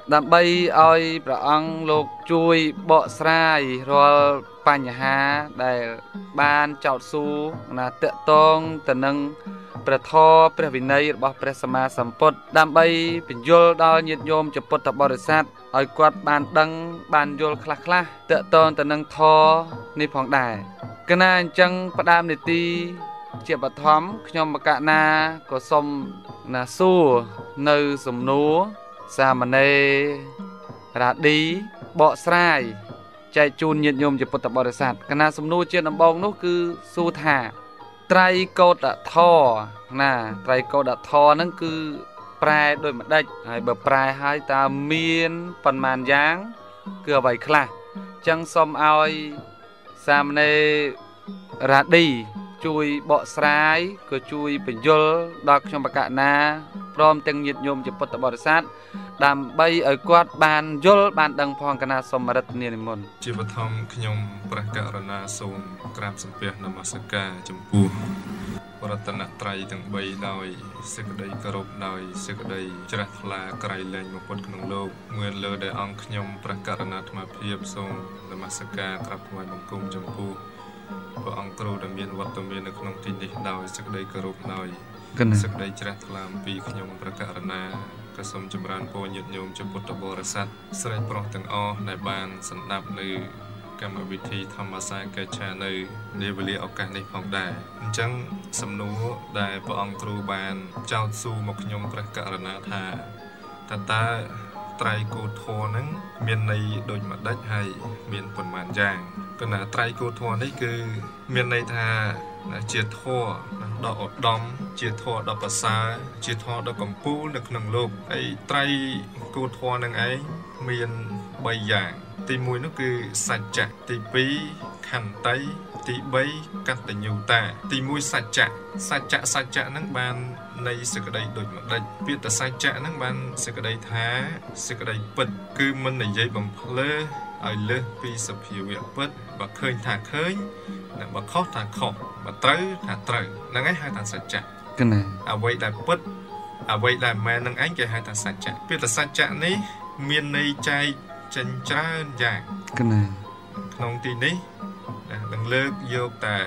ដើម្បីឲ្យព្រះអង្គលោកជួយបកស្រាយរាល់បញ្ហាដែលបានចោទសួរណាតាក់ទងទៅនឹងព្រះធម៌ព្រះវិន័យរបស់ព្រះសម្មាសម្ពុទ្ធដើម្បីបញ្យល់ដល់ញាតិញោមជាពុទ្ធបរិស័ទឲ្យគាត់បានដឹងបានយល់ខ្លះៗតាក់ទងទៅនឹងធម៌នេះផងដែរកណាអញ្ចឹងផ្ដើមនីតិជាបឋមខ្ញុំមកណាក៏សូមណាសួរនៅសំណួរសាមណេររ៉ាឌីបកស្រាយចែកជូនញាតិញោមជាពុទ្ធបរិស័ទកណាសំណួរជាដំបូងនោះគឺសួរថាត្រៃកោតធរណាត្រៃកោតធរហ្នឹងគឺប្រែដោយម្ដេចហើយបើប្រែហើយតើមានប៉ុន្មានយ៉ាងគឺអ្វីខ្លះអញ្ចឹងសូមឲ្យសាមណេររ៉ាឌីជួយបកស្រាយក៏ជួយបញ្យល់ដល់ខ្ញុំបកណាព្រមទាំងញាតិញោមជាពុទ្ធបរិស័ទដើម្បីឲ្យគាត់បានយល់បានដឹងផងកណាសូមរិទ្ធនានិមន្តជាបឋមខ្ញុំព្រះករុណាសូមក្រាបសំពះនមស្ការចំពោះរតនត្រ័យទាំង3ដោយសេចក្តីគោរពដោយសេចក្តីជ្រះថ្លាក្រៃលែងបំផុតក្នុងលោកមួយលើដែលអង្គខ្ញុំព្រះករុណាអាត្មាភាពសូមនមស្ការក្រាបថ្វាយបង្គំចំពោះព្រះអង្គគ្រូដែលមានវត្តមាននៅក្នុងទីនេះដោយសេចក្តីគោរពដោយសេចក្តីជ្រះថ្លាអំពីខ្ញុំព្រះករុណាក៏សូមចម្រើនពរញាតិញោមជាពុទ្ធបរិស័ទស្រីប្រុសទាំងអស់ដែលបានស្ដាប់នៅកម្មវិធីធម្មសាកិច្ឆានៅនាវេលាឱកាសនេះផងដែរអញ្ចឹងសំណួរដែលព្រះអង្គគ្រូបានចោទសួរមកខ្ញុំព្រះករុណាថាតើត្រៃកោធម៌ហ្នឹងមានន័យដូចម្ដេចហើយមានប៉ុន្មានយ៉ាងគណៈត្រៃកោធម៌នេះគឺមានន័យថាជាធម៌ដ៏ឧត្តមជាធម៌ដ៏ប្រសើរជាធម៌ដ៏កំពូលនៅក្នុងលោកហើយត្រៃកោធម៌នឹងឯងមាន3យ៉ាងទី1នោះគឺសច្ចៈទី2ខន្តីទី3កតញ្ញូតាទី1សច្ចៈហ្នឹងបាននៃសេចក្តីដូចម្ដេចពាក្យតសច្ចៈហ្នឹងបានសេចក្តីថាសេចក្តីពិតគឺមិននិយាយបំភ្លើឲ្យលើសពីសភាវៈពិតបើឃើញថាឃើញបើខុសថាខុសបើត្រូវថាត្រូវហ្នឹងឯងហៅថាសច្ចៈកណាអ្វីដែលពិតអ្វីដែលមែននឹងឯងគេហៅថាសច្ចៈពាក្យតសច្ចៈនេះមានន័យចែកចេញច្រើនយ៉ាងកណាក្នុងទីនេះនឹងលើកយកតែ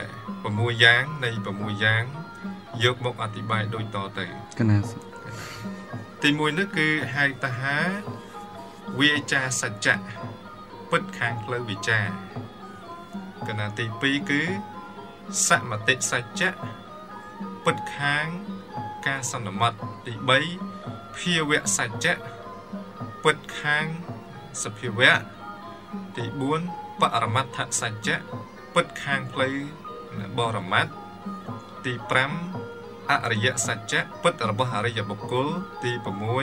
6យ៉ាងនៃ6យ៉ាងយកមកអធិប្បាយដូចតទៅកណាទី1នេះគឺហៅថាវាចាសច្ចៈពិតខាងផ្លូវវិចារកណាទី2គឺសមតិសច្ចៈពិតខាងការសន្មតទី3ភាវៈសច្ចៈពិតខាងសភាវៈទី4បរមត្ថសច្ចៈពិតខាងផ្លូវបរមត្ថទី5អរិយសច្ចៈពិតរបស់អរិយបុគ្គលទី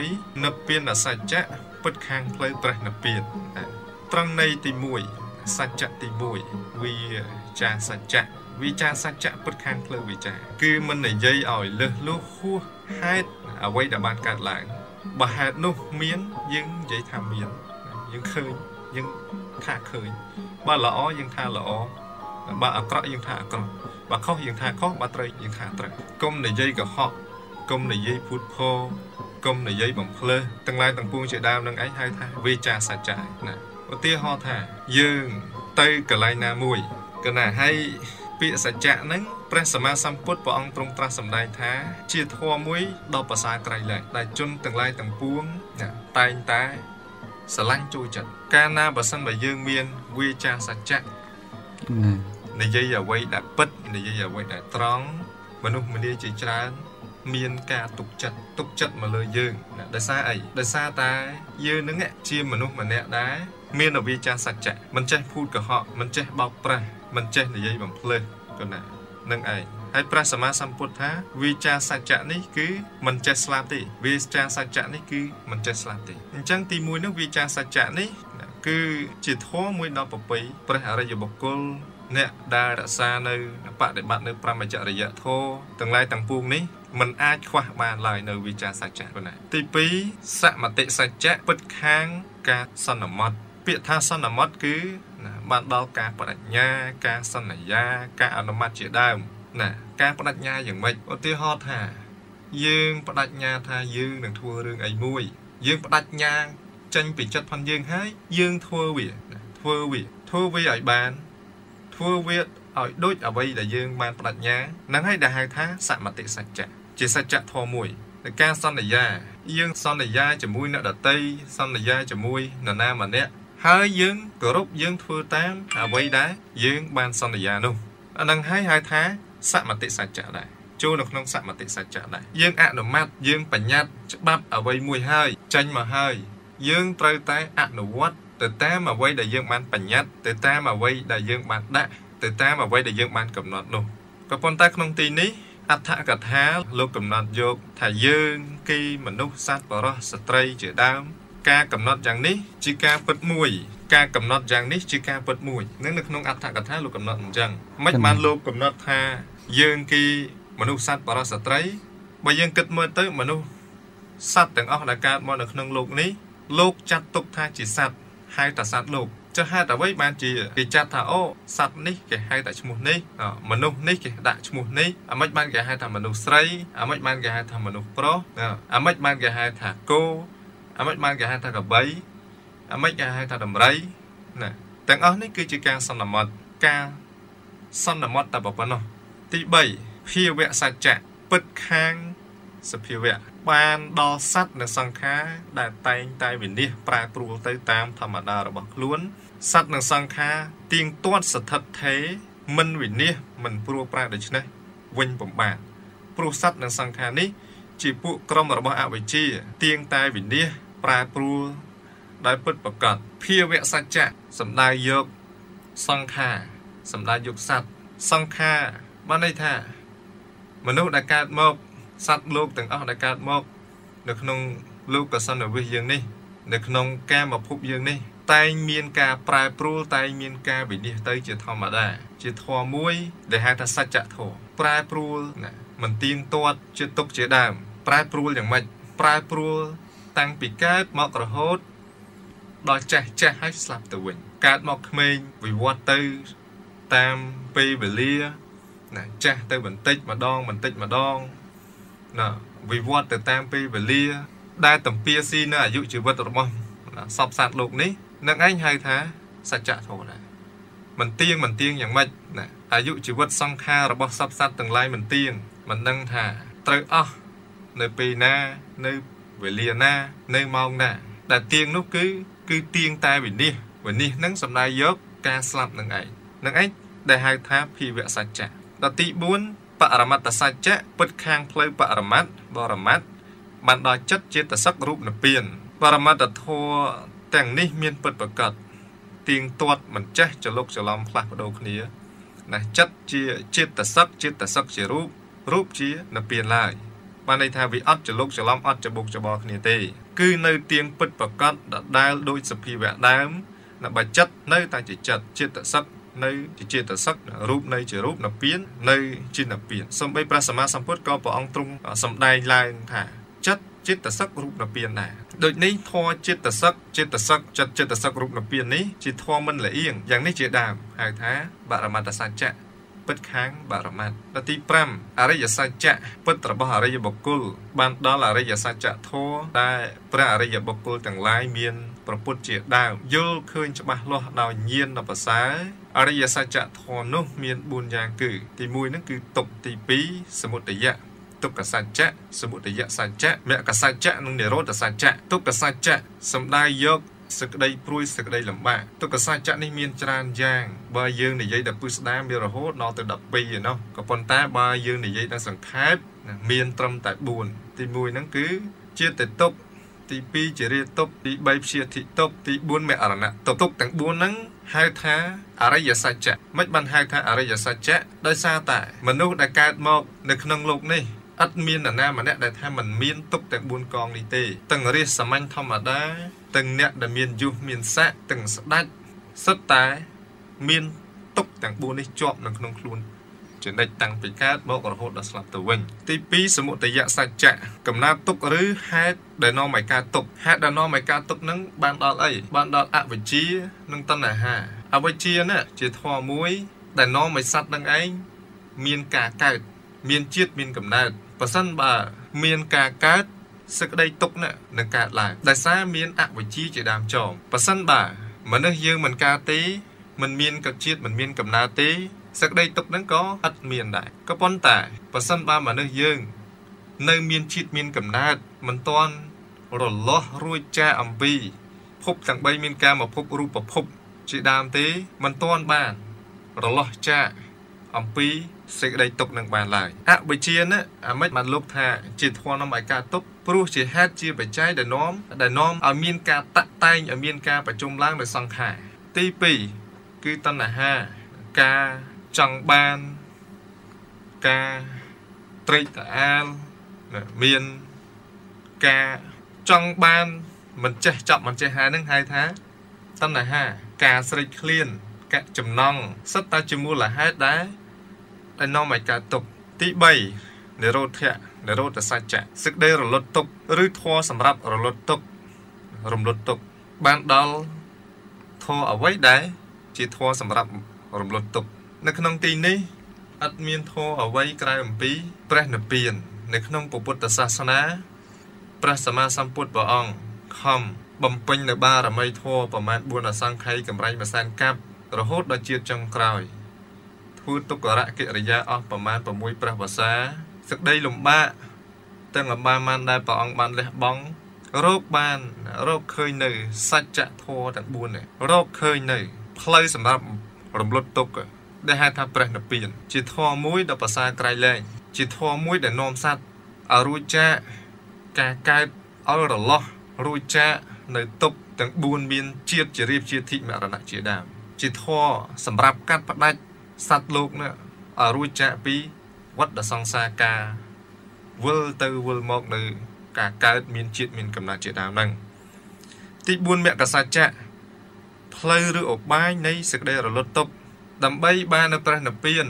6និព្វានសច្ចៈពិតខាងផ្លូវព្រះនិព្វានត្រង់នៃទី1សច្ចៈទី1វាចាសច្ចៈវិចារសច្ចៈពិតខាងផ្លូវវិចារគឺមិននិយាយឲ្យលើសលួសហួសហេតុអ្វីដែលបានកើតឡើងបើហេតុនោះមានយើងនិយាយថាមានយើងឃើញយើងថាឃើញបើល្អយើងថាល្អបើអាក្រក់យើងថាអាក្រក់បើខុសយើងថាខុសបើត្រូវយើងថាត្រូវកុំនិយាយកុហកកុំនិយាយភូតភរកុំនិយាយបំភ្លើសទាំងឡាយទាំងពួងជាដើមនឹងឯងហៅថាវាចាសច្ចៈណាឧទាហរណ៍ថាយើងទៅកន្លែងណាមួយក៏ណាហើយពាក្យសច្ចៈហ្នឹងព្រះសម្មាសម្ពុទ្ធព្រះអង្គទ្រង់ត្រាស់សម្ដែងថាជាធម៌មួយដ៏ប្រសើរក្រៃលែងដែលជនទាំងឡាយទាំងពួងតែងតែស្រឡាញ់ចូលចិត្តកាលណាបើសិនបើយើងមានវាចាសច្ចៈនិយាយអ្វីដែលពិតនិយាយអ្វីដែលត្រង់មនុស្សម្នាជាច្រើនមានការទុកចិត្តមកលើយើងដោយសារអីដោយសារតែយើងនឹងជាមនុស្សម្នាក់ដែរមានវាចាសច្ចៈមិនចេះភូតកុហកមិនចេះបោកប្រាស់មិនចេះនិយាយបំភ្លើសក៏ណានឹងឯងហើយព្រះសម្មាសម្ពុទ្ធថាវាចាសច្ចៈនេះគឺមិនចេះស្លាប់ទេវាចាសច្ចៈនេះគឺមិនចេះស្លាប់ទេអញ្ចឹងទី1នោះវាចាសច្ចៈនេះគឺជាធម៌មួយដ៏ប្រពៃព្រះអរិយបុគ្គលអ្នកដែលរក្សានៅបដិបត្តិនៅប្រមចរិយធម៌ទាំងឡាយទាំងពួងនេះមិនអាចខ្វះបានឡើយនៅវិចារសច្ចៈប៉ុណ្ណាទី2សមតិសច្ចៈពិតខាងការសន្មតពាក្យថាសន្មតគឺបានដល់ការបដិញ្ញាការសន្យាការអនុម័តជាដើមណាការបដិញ្ញាយ៉ាងម៉េចឧទាហរណ៍ថាយើងបដិញ្ញាថាយើងនឹងធ្វើរឿងអីមួយយើងបដិញ្ញាចេញពីចិត្តផងយើងហើយយើងធ្វើវាឲ្យបានធ្វើវាឲ្យដូចអ្វីដែលយើងបានបដិញ្ញានឹងឲ្យដែលហៅថាសមតិសច្ចៈជាសច្ចធម៌មួយនៃការសន្យាយើងសន្យាជាមួយអ្នកដទៃសន្យាជាមួយនរណាម្នាក់ហើយយើងគោរពយើងធ្វើតាមអ្វីដែលយើងបានសន្យានោះអានឹងហើយហៅថាសមតិសច្ចៈដែរចូលនៅក្នុងសមតិសច្ចៈដែរយើងអនុម័តយើងបញ្ញត្តិច្បាប់អ្វីមួយហើយចេញមកហើយយើងត្រូវតែអនុវត្តទៅតាមអ្វីដែលយើងបានបញ្ញត្តិទៅតាមអ្វីដែលយើងបានដាក់ទៅតាមអ្វីដែលយើងបានកំណត់នោះក៏ប៉ុន្តែក្នុងទីនេះអត្ថកថាលោកកំណត់យកថាយើងគេមនុស្សសត្វបរោះស្ត្រីជាដើមការកំណត់យ៉ាងនេះជាការពិតមួយការកំណត់យ៉ាងនេះជាការពិតមួយនឹងនៅក្នុងអត្ថកថាលោកកំណត់អញ្ចឹងមិនបានលោកកំណត់ថាយើងគេមនុស្សសត្វបរោះស្ត្រីបើយើងគិតមើលទៅមនុស្សសត្វទាំងអស់ដែលកើតមកនៅក្នុងโลกនេះលោកចាត់ទុកថាជាសត្វហៅថាសត្វលោកចុះហេតុអ្វីបានជាគេចាត់ថាអូសត្វនេះគេហៅតែឈ្មោះនេះមនុស្សនេះគេដាក់ឈ្មោះនេះអាម៉េចបានគេហៅថាមនុស្សស្រីអាម៉េចបានគេហៅថាមនុស្សប្រុសអាម៉េចបានគេហៅថាគោអាម៉េចបានគេហៅថាក្របីអាម៉េចគេហៅថាដំរីណាទាំងអស់នេះគឺជាការសន្មត់តែប៉ុណ្ណោះទី3ភាវៈសច្ចៈពិតខាងសភាវៈបានដល់សត្វនិងសង្ខារដែលតែងតែវិនិច្ឆ័យប្រែប្រួលទៅតាមធម្មតារបស់ខ្លួនសត្វនិងសង្ខារទៀងទាត់ស្ថិតថេរមិនវិនិច្ឆ័យមិនព្រួលប្រែដូច្នេះវិញពំបានព្រោះសត្វនិងសង្ខារនេះជាពួកក្រុមរបស់អវិជ្ជាទៀងតែវិនិច្ឆ័យប្រែប្រួលដោយពិតប្រាកដភាវៈសច្ចៈសំដៅយកសង្ខារសំដៅយកសត្វសង្ខារបានន័យថាមនុស្សដែលកើតមកសត្វលោកទាំងអស់ដែលកើតមកនៅក្នុងលោកកសន្នវិសយើងនេះនៅក្នុងកាមភពយើងនេះតែងមានការប្រែប្រួលតែងមានការវិនិច្ឆ័យទៅជាធម្មតាជាធម៌មួយដែលហៅថាសច្ចធម៌ប្រែប្រួលណាមិនទៀងទាត់ជាទុកជាដើមប្រែប្រួលយ៉ាងម៉េចប្រែប្រួលតាំងពីកើតមករហូតដល់ចាស់ហើយស្លាប់ទៅវិញកើតមកក្មេងវិវត្តទៅតាមពេលវេលាណាចាស់ទៅបន្តិចម្ដងណាវិវត្តទៅតាមពេលវេលាដែលតំពាស៊ីនៅអាយុជីវិតរបស់សពសត្វលោកនេះនឹងឯងហៅថាសច្ចធម៌ដែរមិនទៀងយ៉ាងម៉េចណាអាយុជីវិតសង្ខាររបស់សពសត្វទាំងឡាយមិនទៀងមិនដឹងថាត្រូវអស់នៅពេលណានៅវេលាណានៅម៉ោងណាដែលទៀងនោះគឺទៀងតែវិនិច្ឆ័យនឹងសំដៅយកការស្លាប់នឹងឯងដែលហៅថាភាវៈសច្ចៈដល់ទី4បរមត្តសច្ចៈពិតខាងផ្លូវបរមត្តបរមត្តបានដល់ចិត្តចេតសិករូបនិព្វានបរមត្តធម៌ទាំងនេះមានពិតប្រាកដទៀងទាត់មិនចេះច្រឡុកច្រឡំផ្លាស់ប្ដូរគ្នាណាចិត្តជាចេតសិកជារូបជានិព្វានឡើយបានន័យថាវាអត់ច្រឡុកច្រឡំអត់ច្បុកច្បល់គ្នាទេគឺនៅទៀងពិតប្រាកដដដែលដោយសភាវៈដើមណាបើចិត្តនៅតែជាចិត្តចេតសិកនៅជាចេតសិករូបនៅជារូបនិព្វាននៅជានិព្វានសូម្បីព្រះសម្មាសម្ពុទ្ធក៏ព្រះអង្គទ្រង់សម្ដែងឡើងថាចិត្តចេតសិករូបនិព្វានដែរដូចនេះធម៌ចេតសិកចិត្តចេតសិករូបនិព្វាននេះជាធម៌មិនលៀងយ៉ាងនេះជាដើមហៅថាបរមត្តសច្ចៈពិតខាងបរមត្តដល់ទី5អរិយសច្ចៈពិតរបស់អរិយបុគ្គលបានដល់អរិយសច្ចៈធម៌ដែលព្រះអរិយបុគ្គលទាំងឡាយមានប្រពុតជាដើមយល់ឃើញច្បាស់លាស់ដោយញាណប្រសើរអរិយសច្ចធម៌នោះមាន4យ៉ាងគឺទី1ហ្នឹងគឺទុក្ខទី2សមុទយៈទុក្ខសច្ចៈសមុទយៈសច្ចៈមគ្គសច្ចៈនិងនិរោធសច្ចៈទុក្ខសច្ចៈសំដៅយកសេចក្តីព្រួយសេចក្តីលំបាកទុក្ខសច្ចៈនេះមានច្រើនយ៉ាងបើយើងនិយាយដល់ពឹស្ដាមវារហូតដល់ទៅ12ឯណោះក៏ប៉ុន្តែបើយើងនិយាយដល់សង្ខេបមានត្រឹមតែ4ទី1ហ្នឹងគឺជាទុក្ខទី2ជារាទុក្ខទី3ព្យាធិទុក្ខទី4មរណៈទុក្ខទាំង4ហ្នឹងហៅថាអរិយសច្ចៈមិនបានហៅថាអរិយសច្ចៈដោយសារតែមនុស្សដែលកើតមកនៅក្នុងโลกនេះអត់មាននរណាម្នាក់ដែលថាមិនមានទុក្ខទាំង4កងនេះទេទាំងរាសសាមញ្ញធម្មតាទាំងអ្នកដែលមានយុះមានស័ក្តិទាំងស្ដេចសិតតែមានទុក្ខទាំង4នេះជាប់នៅក្នុងខ្លួនជានិច្ចតាំងពីកើតមករហូតដល់ស្លាប់ទៅវិញទី2សមុទយៈសច្ចៈកំណត់ទុក្ខឬហេតុដែលនាំឲ្យកើតទុក្ខហេតុដែលនាំឲ្យកើតទុក្ខនឹងបានដល់អីបានដល់អវិជ្ជានិងតណ្ហាអវិជ្ជានេះជាធម៌មួយដែលនាំឲ្យសត្វនឹងឯងមានការកើតមានជាតិមានកំណើតបើសិនបើមានការកើតសេចក្តីទុក្ខនេះនឹងកើតឡើងដោយសារមានអវិជ្ជាជាដើមចងបើសិនបើមនុស្សយើងមិនកើតទេមិនមានកិច្ចជាតិមិនមានកំណើតទេសេចក្តីទុក្ខហ្នឹងក៏អត់មានដែរក៏ប៉ុន្តែបើសិនបើមនុស្សយើងនៅមានជាតិមានកំណើតមិនទាន់រលាស់រួចចាកអំពីភពទាំង3មានកាមភពរូបភពជាដើមទេមិនទាន់បានរលាស់ចាកអំពីសេចក្តីទុក្ខនឹងបានឡើយអវិជ្ជានេះអាមិនបានលោកថាជាធម៌នាំឲ្យកើតទុក្ខព្រោះជាហេតុជាបច្ច័យដែលនាំឲ្យមានការតាក់តែងឲ្យមានការប្រជុំឡើងដោយសង្ខារទី2គឺតណ្ហាការចង់បានការត្រេកត្រអាលមានការចង់បានមិនចេះចប់មិនចេះហើយនឹងហៅថាតណ្ហាការស្រេកឃ្លានកាក់ចំណង់សិតតែជាមូលហេតុដែរដែលនាំឲ្យកើតទុក្ខទី3និរោធៈនិរោធសច្ចៈសេចក្តីរលត់ទុក្ខឬធម៌សម្រាប់រលត់ទុក្ខរំលត់ទុក្ខបានដល់ធម៌អ្វីដែរជាធម៌សម្រាប់រំលត់ទុក្ខនៅក្នុងទីនេះអត់មានធម៌អ្វីក្រៅអំពីព្រះនិព្វាននៅក្នុងពុទ្ធសាសនាព្រះសម្មាសម្ពុទ្ធព្រះអង្គខំបំពេញនៅបារមីធម៌ប្រមាណ4អសង្ខ័យកម្រៃមួយសែនកាប់រហូតដល់ជាតិចុងក្រោយធ្វើទុក្ករកិរិយាអស់ប្រមាណ6ព្រះវស្សាសេចក្តីលំបាកទាំងលំបាកបានដែលព្រះអង្គបានលះបង់រកឃើញនៅសច្ចធម៌ទាំង4នេះរកឃើញនៅផ្លូវសម្រាប់រំលត់ទុក្ខដែលហៅថាព្រះនិព្វានជាធម៌មួយដ៏ប្រសើរក្រៃលែងជាធម៌មួយដែលនាំសត្វឲ្យរួចចាកការកើតឲ្យរលាស់រួចចាកនៅទុក្ខទាំង4មានជាតិជារៀបជាធិមរណៈជាដើមជាធម៌សម្រាប់កាត់ផ្ដាច់សត្វលោកនេះឲ្យរួចចាកពីវដ្តសង្សារការវិលទៅវិលមកនៅការកើតមានជាតិមានកំណើតជាដើមហ្នឹងទី4មគ្គសច្ចៈផ្លូវឬឧបាយនៃសេចក្តីរលត់ទុក្ខដើម្បីបាននៅព្រះនិព្វាន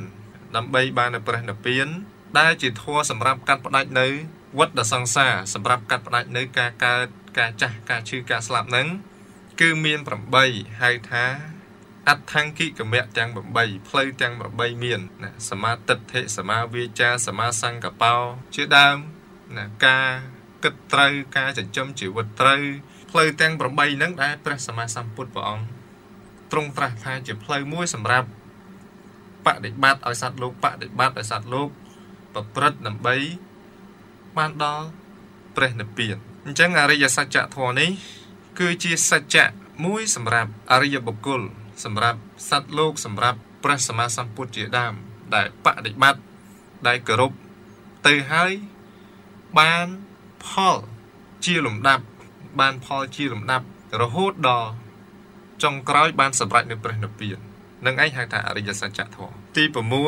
ដែលជាធម៌សម្រាប់កាត់ផ្ដាច់នៅវដ្តសង្សារសម្រាប់កាត់ផ្ដាច់នៅការកើតការចាស់ការឈឺការស្លាប់ហ្នឹងគឺមាន8ហៅថាអដ្ឋង្គិកមៈទាំង8ផ្លូវទាំង8មានណាសមាទិដ្ឋិសមាវាចាសមាសង្កបោជាដើមណាការគិតត្រូវការចិញ្ចឹមជីវិតត្រូវផ្លូវទាំង8ហ្នឹងដែលព្រះសម្មាសម្ពុទ្ធព្រះអង្គទ្រង់ត្រាស់ថាជាផ្លូវមួយសម្រាប់បដិបត្តិឲ្យសត្វលោកប្រព្រឹត្តដើម្បីបានដល់ព្រះនិព្វានអញ្ចឹងអរិយសច្ចធម៌នេះគឺជាសច្ចៈមួយសម្រាប់អរិយបុគ្គលសម្រាប់សត្វលោកសម្រាប់ព្រះសម្មាសម្ពុទ្ធជាដើមដែលបដិបត្តិដែលគោរពទៅហើយបានផលជាលំដាប់រហូតដល់ចុងក្រោយបានសម្រេចនៅព្រះនិព្វាននឹងឯងហៅថាអរិយសច្ចធម៌ទី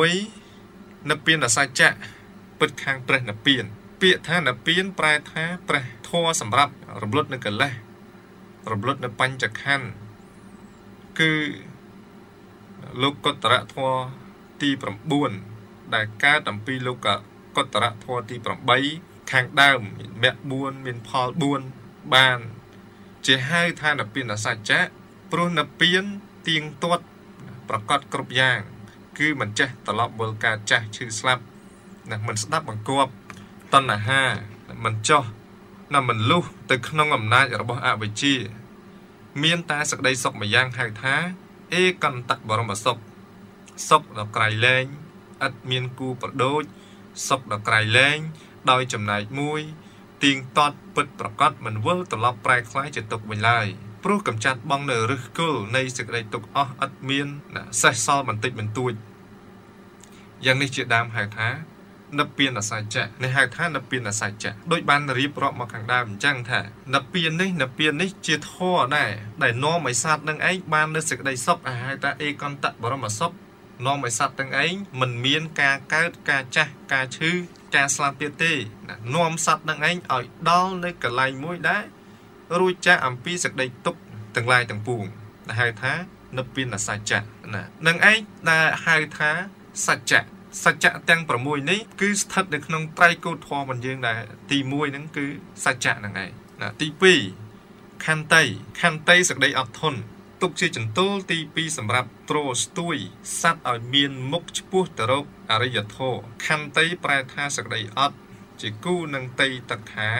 6និព្វានសច្ចៈពិតខាងព្រះនិព្វានពាក្យថានិព្វានប្រែថាព្រះធម៌សម្រាប់រំលត់នៅកិលេសរំលត់នៅបញ្ចខណ្ឌគឺលោកកតរធម៌ទី9ដែលកើតអំពីលោកកតរធម៌ទី8ខាងដើមមគ្គ4មានផល4បានជាហៅថានិព្វានសច្ចៈព្រោះនិព្វានទៀងទាត់ប្រកបគ្រប់យ៉ាងគឺមិនចេះត្រឡប់វិលកើតចាស់ឈឺស្លាប់ណាមិនស្ដាប់បង្គាប់តណ្ហាមិនចោះណាមិនលុះទៅក្នុងអំណាចរបស់អវិជ្ជាមានតែសេចក្តីសុខមួយយ៉ាងហៅថាអេកន្តបរមសុខដ៏ក្រៃលែងឥតមានគូប្រដូចសុខដ៏ក្រៃលែងដោយចំណែកមួយទៀងទាត់ពិតប្រកបមិនវិលត្រឡប់ប្រែក្លាយជាទុក្ខវិញឡើយព្រោះកម្ចាត់បងនៅឫសគល់នៃសេចក្តីទុក្ខអស់ឥតមានសេះសល់បន្តិចបន្តួចយ៉ាងនេះជាដើមហៅថានិព្វានសច្ចៈនេះហៅថានិព្វានសច្ចៈដូចបានរៀបរាប់មកខាងដើមអញ្ចឹងថានិព្វាននេះជាធម៌ដែរដែលនាំឲ្យសត្វនឹងឯងបាននៅសេចក្តីសុខហៅថាអេកន្តបរមសុខនាំឲ្យសត្វទាំងឯងមិនមានការកើតការចាស់ការឈឺការស្លាប់ទៀតទេនាំសត្វនឹងឯងឲ្យដល់នៅកន្លែងមួយដែររួចចាកអំពីសេចក្តីទុក្ខទាំងឡាយទាំងពួងដែលហៅថានិព្វានសច្ចៈណានឹងឯងដែលហៅថាសច្ចៈទាំង6នេះគឺស្ថិតនៅក្នុងត្រៃកូដធម៌របស់យើងដែរទី1ហ្នឹងគឺសច្ចៈហ្នឹងឯងណាទី2ខន្តីសេចក្តីអត់ធន់ទុកជាចន្ទុលទី2សម្រាប់ទ្រស្ទួយសត្វឲ្យមានមុខឆ្ពោះទៅរកអរិយធម៌ខន្តីប្រែថាសេចក្តីអត់ជាគូនឹងតីតថា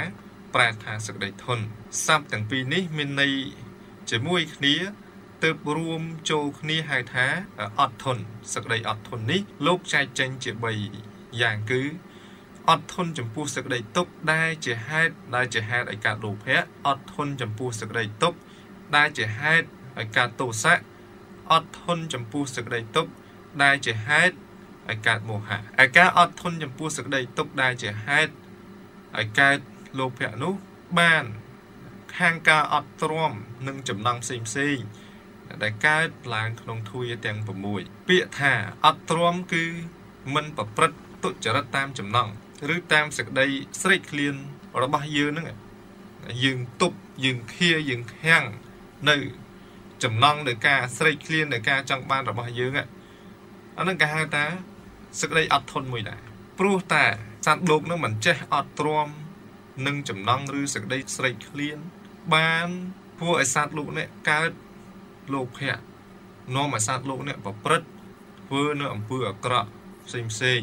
ប្រែថាសេចក្តីធន់ស័ព្ទទាំងពីរនេះមានន័យជាមួយគ្នាទើបរួមចូលគ្នាហៅថាអត់ធន់សេចក្តីអត់ធន់នេះលោកចែកចេញជា3យ៉ាងគឺអត់ធន់ចំពោះសេចក្តីទុក្ខដែលជាហេតុឲ្យកើតលោភៈអត់ធន់ចំពោះសេចក្តីទុក្ខដែលជាហេតុឲ្យកើតទោសៈអត់ធន់ចំពោះសេចក្តីទុក្ខដែលជាហេតុឲ្យកើតមោហៈឯការអត់ធន់ចំពោះសេចក្តីទុក្ខដែលជាហេតុឲ្យកើតលោភៈនោះបានខាងការអត់ទ្រាំនឹងចំណង់ផ្សេងដែលកើតឡើងក្នុងទ្វារទាំង6ពាក្យថាអត់ទ្រាំគឺមិនប្រព្រឹត្តទុច្ចរិតតាមចំណង់ឬតាមសេចក្តីស្រេកឃ្លានរបស់យើងហ្នឹងយើងទប់យើងឃាយើងខាំងនៅចំណង់នៃការស្រេកឃ្លាននៃការចង់បានរបស់យើងអាហ្នឹងគេហៅថាសេចក្តីអត់ធន់មួយដែរព្រោះតែសត្វលោកនឹងមិនចេះអត់ទ្រាំនឹងចំណង់ឬសេចក្តីស្រេកឃ្លានបានធ្វើឲ្យសត្វលោកនេះកើតលោភៈនាំឲ្យសត្វលោកនេះប្រព្រឹត្តធ្វើនៅអំពើអាក្រក់ផ្សេងធ្វើ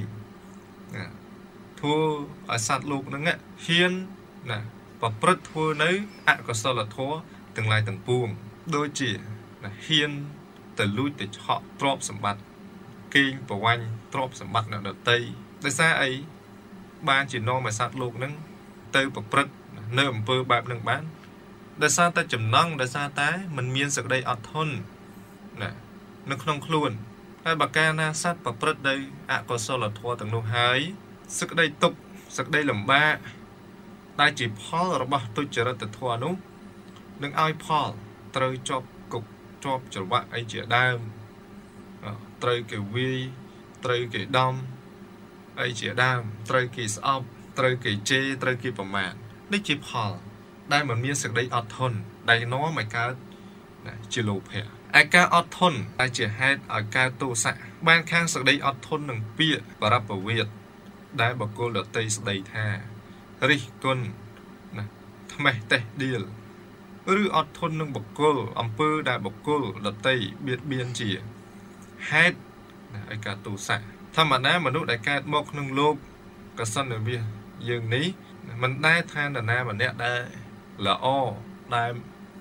ឲ្យសត្វលោកនឹងហ៊ានណាប្រព្រឹត្តធ្វើនៅអកុសលធម៌ទាំងឡាយទាំងពួងដូចជាហ៊ានទៅលួចទៅឆក់ទ្រព្យសម្បត្តិកេងប្រវ័ញ្ចទ្រព្យសម្បត្តិអ្នកដទៃដោយសារអីបានជានាំឲ្យសត្វលោកនឹងទៅប្រព្រឹត្តនៅអំពើបែបនឹងបានដោយសារតែចំណង់ដោយសារតែมันមានសេចក្តីអត់ធន់ណានៅក្នុងខ្លួនហើយបើកាលណាសត្វប្រព្រឹត្តនៅអកុសលធម៌ទាំងនោះហើយសេចក្តីទុក្ខសេចក្តីលំបាកដែលជាផលរបស់ទុច្ចរិតធម៌នោះនឹងឲ្យផលត្រូវជាប់គុកជាប់ច្រវាក់អីជាដើមត្រូវគេវាយត្រូវគេដំអីជាដើមត្រូវគេស្អប់ត្រូវគេជេរត្រូវគេប្រមាថនេះជាផលដែលមិនមានសេចក្តីអត់ធន់ដែលនាំឲ្យកើតជាលោភៈឯការអត់ធន់ដែលជាហេតុឲ្យកើតទោសៈបានខាងសេចក្តីអត់ធន់នឹងពាក្យបរិបវេទដែលបុគ្គលដទៃស្ដីថារិះគន់ណាថ្មេះតេះដៀលឬអត់ធន់នឹងបុគ្គលអំពើដែលបុគ្គលដទៃបៀតបៀនជាហេតុឲ្យកើតទោសៈធម្មតាមនុស្សដែលកើតមកក្នុងលោកកសិនវាយើងនេះមិនដែលថានរណាម្នាក់ដែលល្អដែល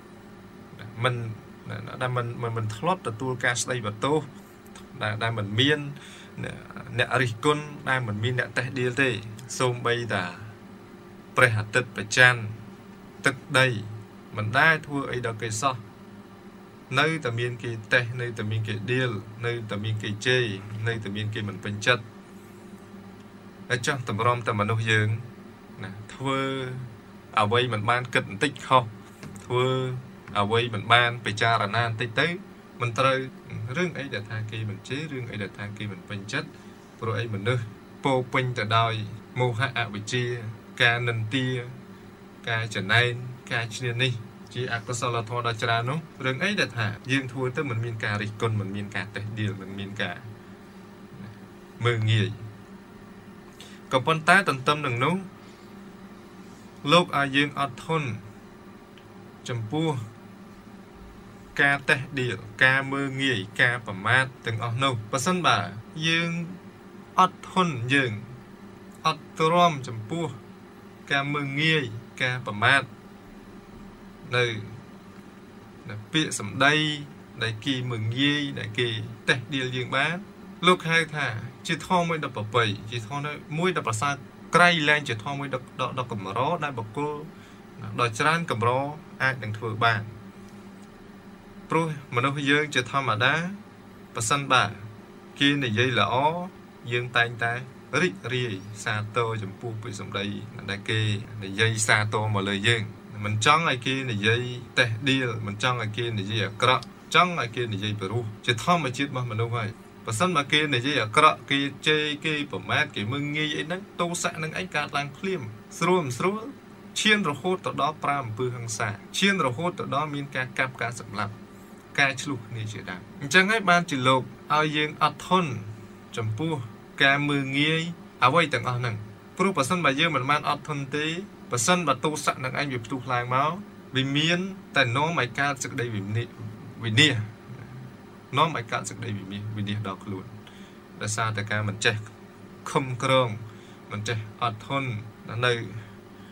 មិនធ្លាប់ទទួលការស្ដីបន្ទោសដែលមិនមានអ្នករិះគន់ដែលមិនមានអ្នកតេះដៀលទេសូម្បីតាព្រះអាទិត្យប្រច័ណ្ឌទឹកដីមិនដែលធ្វើអីដល់គេសោះនៅតែមានគេតេះនៅតែមានគេដៀលនៅតែមានគេជេរនៅតែមានគេមិនពេញចិត្តហើយចង់តម្រាំតែមនុស្សយើងណាធ្វើអ្វីមិនបានគិតបន្តិចខុសធ្វើអ្វីមិនបានពិចារណាបន្តិចទៅមិនត្រូវរឿងអីដែលថាគេមិនជេររឿងអីដែលថាគេមិនពេញចិត្តព្រោះអីមនុស្សពោពេញទៅដោយមោហៈអវិជ្ជាការនិន្ទាការចំណែនការឈ្នានេះជាអកុសលធម៌ដ៏ច្រើននោះរឿងអីដែលថាយើងធ្វើទៅមិនមានការរិះគន់មិនមានការតេះដៀលមិនមានការមើលងាយក៏ប៉ុន្តែទន្ទឹមនឹងនោះលោកឲ្យយើងអត់ធន់ចំពោះការតេះដៀលការមើលងាយការប្រមាថទាំងអស់នោះបើសិនបើយើងអត់ធន់យើងអត់ទ្រាំចំពោះការមើលងាយការប្រមាថនៅពាក្យសម្ដីដែលគេមើលងាយដែលគេតេះដៀលយើងបានលោកហៅថាជាធម៌មួយដ៏ប្រពៃជាធម៌មួយដ៏ប្រសើរក្រៃលែងជាធម៌មួយដ៏កម្រដែលបុគ្គលដ៏ច្រើនកម្រអាចនឹងធ្វើបានព្រោះមនុស្សយើងជាធម្មតាប្រសិនបើគេនិយាយល្អយើងតែងតែរីករាយសាទរចំពោះពាក្យសម្ដីដែលគេនិយាយសាទរមកលើយើងមិនចង់ឲ្យគេនិយាយតេះដៀលមិនចង់ឲ្យគេនិយាយអាក្រក់ចង់ឲ្យគេនិយាយព្រោះជាធម្មជាតិរបស់មនុស្សហើយបើសិនមកគេនិយាយអាក្រក់គេជេរគេប្រមាថគេមើងងាយអីហ្នឹងទោសៈនឹងអីកើតឡើងភ្លាមស្រួលឈានរហូតទៅដល់5អំពើហិង្សាឈានរហូតទៅដល់មានការកាប់ការសម្លាប់ការឆ្លុះគ្នាជាដើមអញ្ចឹងហើយបានជាលោកឲ្យយើងអត់ធន់ចំពោះការមើងងាយអ្វីទាំងអស់ហ្នឹងព្រោះបើសិនបើយើងមិនបានអត់ធន់ទេបើសិនបើទោសៈនឹងឯងវាផ្ទុះឡើងមកវាមានតែនាំឲ្យកើតសេចក្តីវិនិច្ឆ័យនាំឲ្យកើតសេចក្តីវិនិច្ឆ័យដល់ខ្លួនដោយសារតែការមិនចេះខំក្រងមិនចេះអត់ធន់នៅ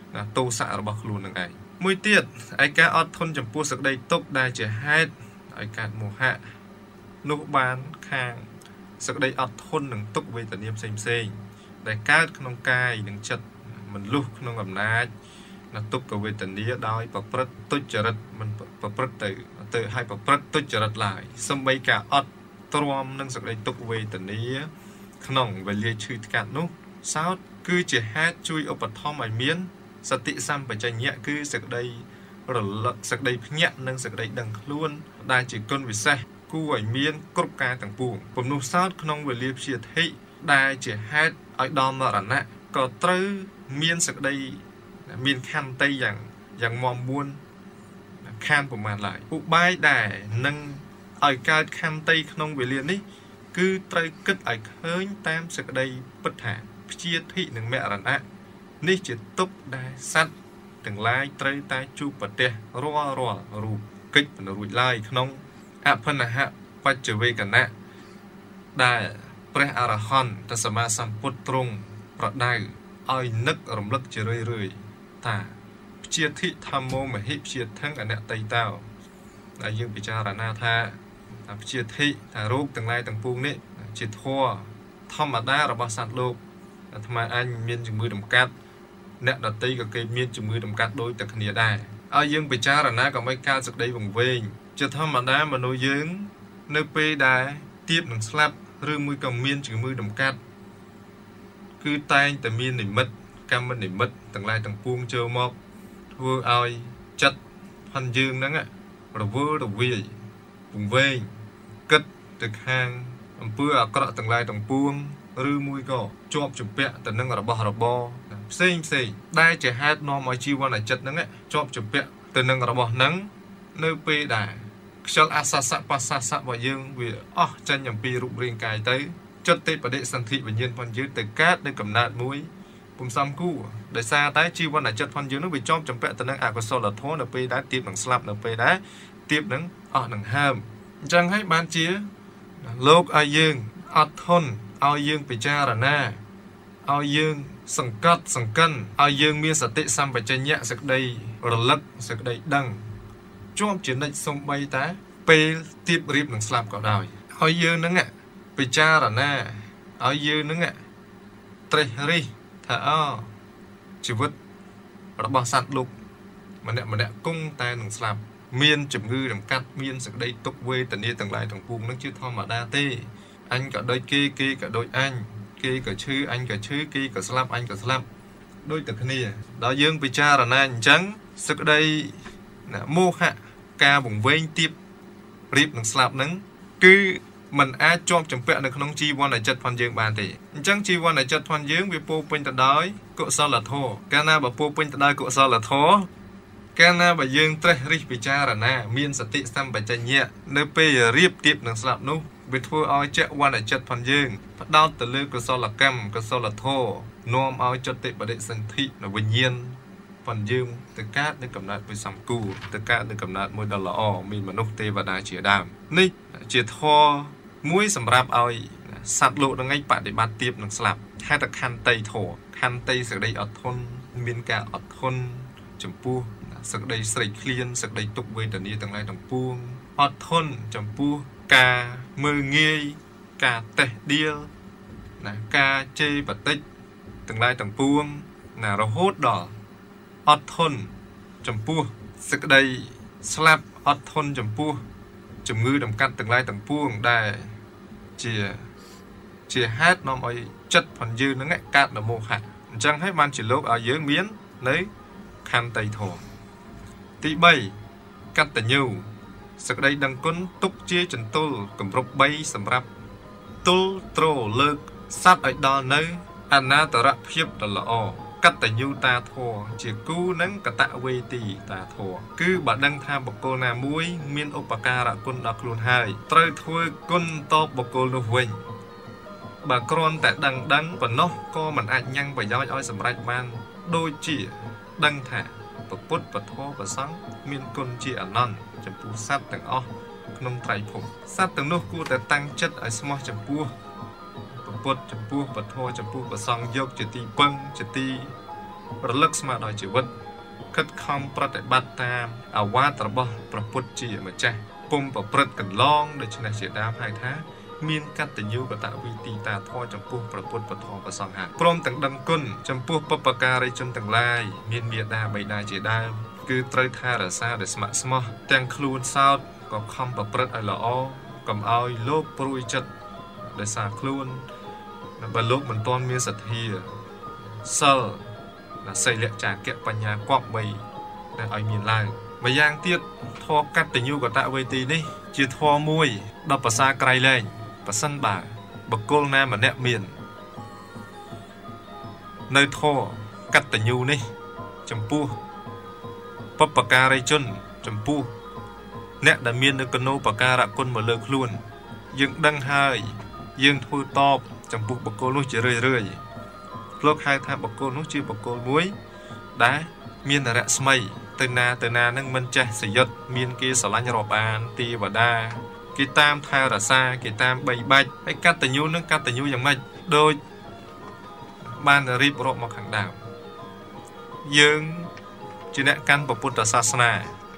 ទោសៈរបស់ខ្លួននឹងឯងមួយទៀតឯការអត់ធន់ចំពោះសក្តីទុក្ខដែលជាហេតុឲ្យកើតមោហៈនោះបានខាងសក្តីអត់ធន់នឹងទុក្ខវេទនាផ្សេងដែលកើតក្នុងកាយនិងចិត្តមិនលុះក្នុងអំណាចទុក្ខវេទនាដោយប្រព្រឹត្តទុច្ចរិតមិនប្រព្រឹត្តទៅឲ្យប្រព្រឹត្តទុច្ចរិតឡើយសូម្បីការអត់ទ្រាំនឹងសក្តីទុក្ខវេទនាក្នុងវេលាឈឺថ្កាត់នោះសោតគឺជាហេតុជួយឧបត្ថម្ភឲ្យមានសតិសម្បជញ្ញៈគឺសក្តីរលឹកសក្តីភ្ញាក់និងសក្តីដឹងខ្លួនដែលជាគុណវិសេសគួរឲ្យមានគ្រប់ការទាំងពួងពំនោះសោតក្នុងវេលាព្យាធិដែលជាហេតុឲ្យដល់មរណៈក៏ត្រូវមានសក្តីមានខន្តីយ៉ាងមាំមួនខានប្រមាណឡើយឧបាយដែលនឹងឲ្យកើតខន្តីក្នុងវេលានេះគឺត្រូវគិតឲ្យឃើញតាមសក្តីពិតថាព្យាធិនិងមរណៈនេះជាទុក្ខដែលសត្វទាំងឡាយត្រូវតែជួបប្រទះរាល់រូបកិច្ចមិនរួចឡើយក្នុងអភិនហបច្ចវេកណៈដែលព្រះអរហន្តសម្មាសម្ពុទ្ធទ្រង់ប្រដៅឲ្យនឹករំលឹកជារឿយថាព្យាធិធម្មោមហិព្យាថឹងអនតិតោដែលយើងពិចារណាថាព្យាធិថារោគទាំងឡាយទាំងពួងនេះជាធម៌ធម្មតារបស់សត្វលោកអាត្មាអញមានជំងឺតម្កាត់អ្នកដតីក៏គេមានជំងឺតម្កាត់ដូចតែគ្នាដែរឲ្យយើងពិចារណាកុំឲ្យកើតសេចក្តីវង្វេងជាធម្មតាមនុស្សយើងនៅពេលដែលទៀបនឹងស្លាប់ឬមួយក៏មានជំងឺតម្កាត់គឺតែងតែមាននិមិត្តកម្មនិមិត្តទាំងឡាយទាំងពួងចូលមកធ្វើឲ្យចិត្តផាន់យើងហ្នឹងរវើរវាយវង្វេងគិតទៅខាងអំពើអាក្រក់ទាំងឡាយទាំងពួងឬមួយក៏ជាប់ជំពាក់ទៅនឹងរបស់របរផ្សេងដែលជាហេតុនាំឲ្យជីវ័នចិត្តហ្នឹងជាប់ជំពាក់ទៅនឹងរបស់ហ្នឹងនៅពេលដែលខ្យល់អាសាសៈបាសាសៈរបស់យើងវាអស់ចេញអំពីរូបរាងកាយទៅចិត្តទេបដិសន្ធិវិញ្ញាណផងយើងទៅកើតនៅកំណើតមួយពុំសំគូដោយសារតែជីវ័នចិត្តផងយើងនោះវាជាប់ជំពាក់ទៅនឹងអកុសលធម៌នៅពេលដែលទៀបនឹងស្លាប់នៅពេលដែលទៀបនឹងអស់នឹងហើមអញ្ចឹងហើយបានជាលោកឲ្យយើងអត់ធន់ឲ្យយើងពិចារណាឲ្យយើងសង្កត់សង្កិនឲ្យយើងមានសតិសម្បជញ្ញៈសេចក្តីរលឹកសេចក្តីដឹងជាប់ជានិច្ចសំបីតាពេលទៀបរៀបនឹងស្លាប់ក៏ដោយឲ្យយើងនឹងពិចារណាឲ្យយើងនឹងត្រេះរិះថាជីវិតរបស់សត្វលោកម្នាក់គង់តែនឹងស្លាប់មានជំងឺរំកាត់មានសេចក្តីទុក្ខវេទនាទាំងឡាយទាំងពួងនឹងជាធម្មតាទេអញក៏ដូចគេក៏ដូចអញគេក៏ឈឺអញក៏ឈឺគេក៏ស្លាប់អញក៏ស្លាប់ដូចតែគ្នាដល់យើងពិចារណាអញ្ចឹងសេចក្តីមោហៈការវង្វេងទៀបរៀបនឹងស្លាប់នឹងគឺมันអាចជាប់ជំពាក់នៅក្នុងជីវ័នចិត្តផងយើងបានទេអញ្ចឹងជីវ័នចិត្តផងយើងវាពោពេញទៅដោយកុសលធម៌កាលណាបើពោពេញទៅដោយកុសលធម៌កាលណាបើយើងត្រេះរិះពិចារណាមានសតិសម្បជញ្ញៈនៅពេលរៀបទៀបនឹងស្លាប់នោះវាធ្វើឲ្យចវណ្ណចិត្តផងយើងផ្ដោតទៅលើកុសលកម្មកុសលធម៌នាំឲ្យចិត្តបដិសន្ធិវិញ្ញាណផងយើងទៅកើតនៅកំណើតមួយសំគូទៅកើតនៅកំណើតមួយដ៏ល្អមានមនុស្សទេវតាជាដើមនេះជាធម៌មួយសម្រាប់ឲ្យសត្វលោកនឹងឯងបដិបត្តិទៀបនឹងស្លាប់ហេតុខន្តីធម៌ខន្តីសេចក្តីអត់ធន់មានការអត់ធន់ចំពោះសេចក្តីស្រេកឃ្លានសេចក្តីទុក្ខវេទនាទាំងឡាយទាំងពួងអត់ធន់ចំពោះការមើលងាយការតេះដៀលការជេរបតិចទាំងឡាយទាំងពួងរហូតដល់អត់ធន់ចំពោះសេចក្តីស្លាប់អត់ធន់ចំពោះជំងឺតម្កាត់ទាំងឡាយទាំងពួងដែលជាហេតុនាំឲ្យចិត្តផងយើងនឹងកើតនៅមោហៈអញ្ចឹងហើយបានជាលោកឲ្យយើងមាននៅខន្តីធម៌ទី3កតញ្ញូសេចក្តីដឹងគុណទុកជាចន្ទុលគម្រប់3សម្រាប់ទុលត្រលើកសត្វឲ្យដល់នៅអនាតរភាពដ៏ល្អកតញ្ញូតាធម៌ជាគូនឹងកតវេទីតាធម៌គឺបើដឹងថាបុគ្គលណាមួយមានឧបការៈគុណដល់ខ្លួនហើយត្រូវធ្វើគុណតបបុគ្គលនោះវិញបើគ្រាន់តែដឹងប៉ុណ្ណោះក៏មិនអាចញ៉ាំងប្រយោជន៍ឲ្យសម្រេចបានដូចជាដឹងថាពុទ្ធពធប្រសង្ឃមានគុណជាអនន្តចំពោះសត្វទាំងអស់ក្នុងត្រៃភពសត្វទាំងនោះគួរតែតាំងចិត្តឲ្យស្មោះចំពោះពុទ្ធចំពោះពធចំពោះប្រសង្ឃយកជាទីពឹងជាទីរលឹកស្មារតីជីវិតខិតខំប្រតិបត្តិតាមអាវាតរបស់ព្រះពុទ្ធជាម្ចាស់ពុំប្រព្រឹត្តកន្លងដូច្នេះជាដើមហៅថាមានកតញ្ញូកតវិទីតាធម៌ចំពោះព្រះពុទ្ធពធព្រះសង្ឃព្រមទាំងដឹងគុណចំពោះបុព្វការីជនទាំងឡាយមានមេដាបិតាជាដើមគឺត្រូវថែរក្សាដោយស្ម័គ្រស្មោះទាំងខ្លួនសោតក៏ខំប្រព្រឹត្តឲ្យល្អកុំឲ្យលោកព្រួយចិត្តដោយសារខ្លួនបើលោកមិនទាន់មានសទ្ធាសិលសីលចាគៈបញ្ញាគប្បីដែលឲ្យមានឡើងម្យ៉ាងទៀតធម៌កតញ្ញូកតវេទីនេះជាធម៌មួយដល់ភាសាក្រៃលែងប្រសិនបើបុគ្គលណាម្នាក់មាននៅធម៌កតញ្ញូនេះចំពោះបុព្វការីជនចំពោះអ្នកដែលមាននៅកណូបការៈគុណមកលើខ្លួនយើងដឹងហើយយើងធ្វើតបចំពោះបុគ្គលនោះជារឿយលោកហៅថាបុគ្គលនោះជាបុគ្គលមួយដែលមានរស្មីទៅណានឹងមិនចេះសយុទ្ធមានគេស្រឡាញ់រាប់អានទេវតាគេតាមថែរក្សាគេតាមបីបាច់ហើយកតញ្ញូនឹងកតញ្ញូយ៉ាងម៉េចដូចបានរៀបរាប់មកខាងដើមយើងជាអ្នកកាន់ពុទ្ធសាសនា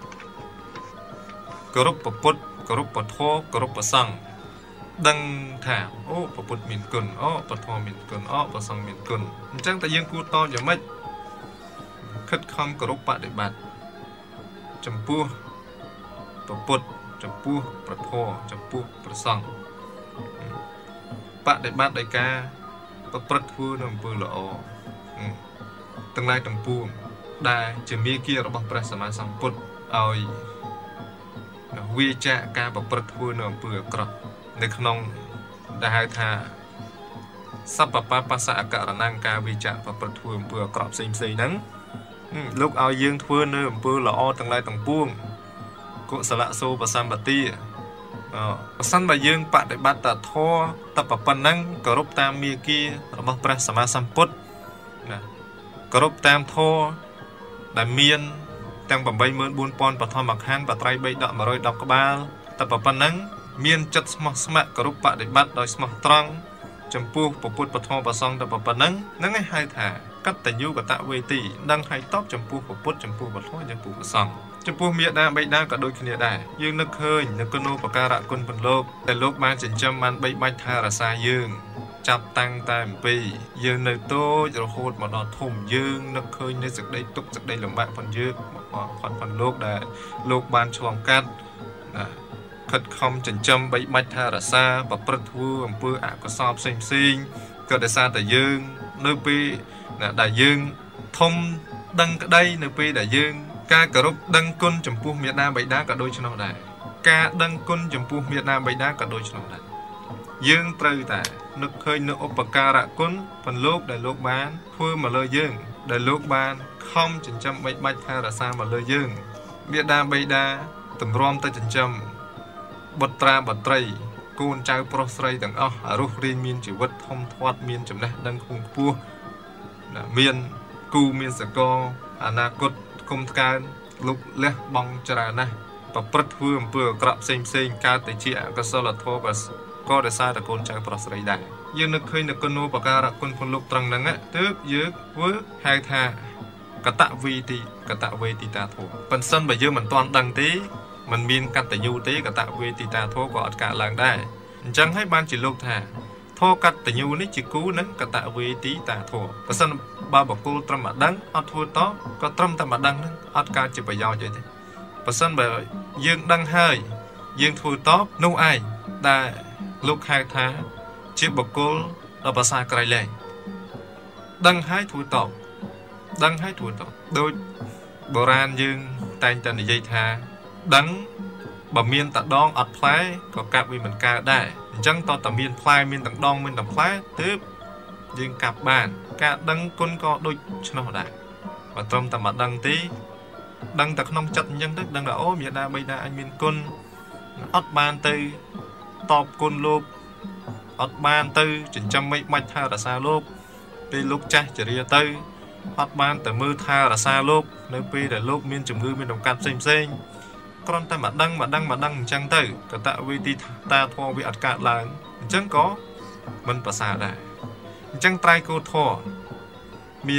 គោរពពុទ្ធគោរពពធគោរពព្រះសង្ឃដឹងថាអូព្រះពុទ្ធមានគុណអូព្រះធម៌មានគុណអូព្រះសង្ឃមានគុណអញ្ចឹងតែយើងគួរតបយ៉ាងម៉េចខិតខំគោរពបដិបត្តិចំពោះព្រះពុទ្ធចំពោះព្រះធម៌ចំពោះព្រះសង្ឃបដិបត្តិដោយការប្រព្រឹត្តធ្វើនៅអំពើល្អទាំងឡាយទាំងពួងដែលជាមាគ៌ារបស់ព្រះសម្មាសម្ពុទ្ធឲ្យវាចាកការប្រព្រឹត្តធ្វើនៅអំពើអាក្រក់នៅក្នុងដែលហៅថាសពបបសអករណង្ការវាចាកប្រព្រឹត្តធ្វើអំពើអាក្រក់ផ្សេងហ្នឹងលោកឲ្យយើងធ្វើនៅអំពើល្អទាំងឡាយទាំងពួងកុសលសូបសម្បទាបើសិនបើយើងបដិបត្តិតធម៌តបប៉ុណ្ណឹងគោរពតាមមាគ៌ារបស់ព្រះសម្មាសម្ពុទ្ធណាគោរពតាមធម៌ដែលមានទាំង 84000 បឋមខណ្ឌបត្រៃ3ដក110ក្បាលតបប៉ុណ្ណឹងមានចិត្តស្មោះស្ម័គ្រគោរពបដិបត្តិដោយស្មោះត្រង់ចំពោះពុទ្ធពធម៌ប្រសង្ឃតបប៉ុណ្ណឹងហ្នឹងឯងហៅថាកតញ្ញូកតវេទីដឹងហើយតបចំពោះពុទ្ធចំពោះពធចំពោះប្រសង្ឃចំពោះមេដាបិតាក៏ដូចគ្នាដែរយើងនឹកឃើញនៅគុណូបការៈគុណពលលោកដែលលោកបានចិញ្ចឹមបានបីបាច់ថែរក្សាយើងចាប់តាំងតែអំពីយើងនៅតូចរហូតមកដល់ធំយើងនឹកឃើញនៅសេចក្តីទុក្ខសេចក្តីលំបាកផងយើងផងលោកដែលលោកបានឆ្លងកាត់ខិតខំចិញ្ចឹមបីបាច់ថែរក្សាប្រព្រឹត្តធ្វើអំពើអកុសលផ្សេងក៏ដោយសារតែយើងនៅពេលដែលយើងធំដឹងក្តីនៅពេលដែលយើងការគោរពដឹងគុណចំពោះមេដាបិតាក៏ដូចនោះដែរការដឹងគុណចំពោះមេដាបិតាក៏ដូចនោះដែរយើងត្រូវតែនឹកឃើញនៅឧបការៈគុណពលលោកដែលលោកបានធ្វើមកលើយើងដែលលោកបានខំចិញ្ចឹមបីបាច់ថែរក្សាមកលើយើងមេដាបិតាតម្រាំទៅចិញ្ចឹមបុត្រាបុត្រីកូនចៅប្រុសស្រីទាំងអស់រស់រានមានជីវិតធំធាត់មានចំណេះដឹងខ្ពង់ខ្ពស់មានគូមានសកលអនាគតគុំថ្កើងលោកលះបង់ច្រើនណាស់ប្រព្រឹត្តធ្វើអំពើអាក្រក់ផ្សេងកើតតែជាអកុសលធម៌ក៏ដោយសារតែកូនចៅប្រុសស្រីដែរយើងនឹកឃើញនៅគុណូបការៈគុណពលលោកត្រង់ហ្នឹងទើបយើងធ្វើហៅថាកតវេទីតាធម៌ប៉ុន្តែបើយើងមិនទាន់ដឹងទេมันមានកតញ្ញូទេកតវេទីតាធម៌ក៏អត់កើតឡើងដែរអញ្ចឹងហើយបានជាលោកថាធម៌កតញ្ញូនេះជាគូនឹងកតវេទីតាធម៌បើសិនបើបកគលត្រឹមតែដឹងអត់ធ្វើតក៏ត្រឹមតែមិនដឹងនឹងអត់កើតជាប្រយោជន៍អីទេបើសិនបើយើងដឹងហើយយើងធ្វើតនោះឯងដែលលោកហៅថាជាបកគលដល់ភាសាក្រៃលែងដឹងហើយធ្វើតដឹងហើយធ្វើតដូចបុរាណយើងតែងតែនិយាយថាដឹងបើមានតដងអត់ផ្លែក៏កាប់វាមិនកើតដែរអញ្ចឹងតើមានផ្លែមានទាំងដងមានទាំងផ្លែទើបយើងកាប់បានការដឹងគុណក៏ដូចឆ្នោះដែរបើត្រឹមតែមកដឹងទេដឹងតែក្នុងចិត្តអញ្ចឹងទៅដឹងថាអូមេដាបិតាអញមានគុណអត់បានទៅតបគុណលោកអត់បានទៅចិញ្ចឹមមិនបាច់ថែរក្សាលោកពេលលោកចាស់ជរាទៅអត់បានទៅមើលថែរក្សាលោកនៅពេលដែលលោកមានជំងឺមានដំកាត់ផ្សេងគ្រាន់តែមកដឹងអញ្ចឹងទៅកតវេទីតាធម៌វាអត់កើតឡើងអញ្ចឹងក៏មិនប្រសើរដែរអញ្ចឹងត្រៃកោធម៌មាន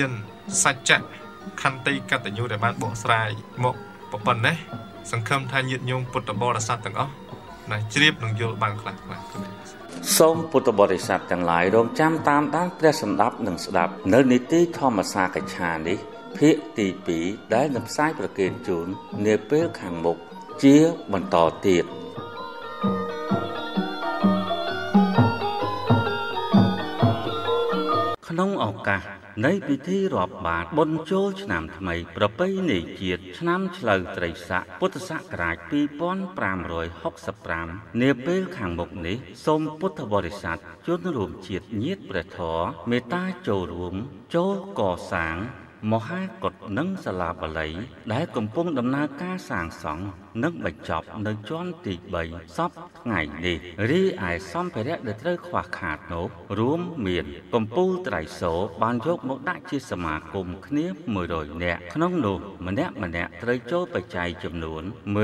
សច្ចៈខន្តីកតញ្ញូដែលបានបកស្រាយមកប៉ុណ្ណេះសង្ឃឹមថាញាតិញោមពុទ្ធបរិស័ទទាំងអស់ណាជ្រាបនិងយល់បានខ្លះសូមពុទ្ធបរិស័ទទាំងឡាយរងចាំតាមដានព្រះសម្ដាប់និងស្ដាប់នៅនីតិធម្មសាកច្ឆានេះភាគទី2ដែលនឹងផ្សាយប្រគេនជូននាពេលខាងមុខជាបន្តទៀតក្នុងឱកាសនៃពិធីរាប់បាតបុណ្យចូលឆ្នាំថ្មីប្រពៃណីជាតិឆ្នាំឆ្លូវត្រីស័កពុទ្ធសករាជ2565នាពេលខាងមុខនេះសូមពុទ្ធបរិស័ទជនរួមជាតិញាតិព្រះធម៌មេត្តាចូលរួមចូលកសាងមហាកុដិនិងសាលាបាលីដែលកំពុងដំណើរការសាងសង់និងបញ្ចប់នៅជាន់ទី3សប្តាហ៍ថ្ងៃនេះរីឯសម្ភារៈដែលត្រូវខ្វះខាតនោះរួមមានកំពូលត្រៃសោបានយកមកដាក់ជាសមាគមគ្នា100នាក់ក្នុងនោះម្នាក់ត្រូវចូលបច្ច័យចំនួន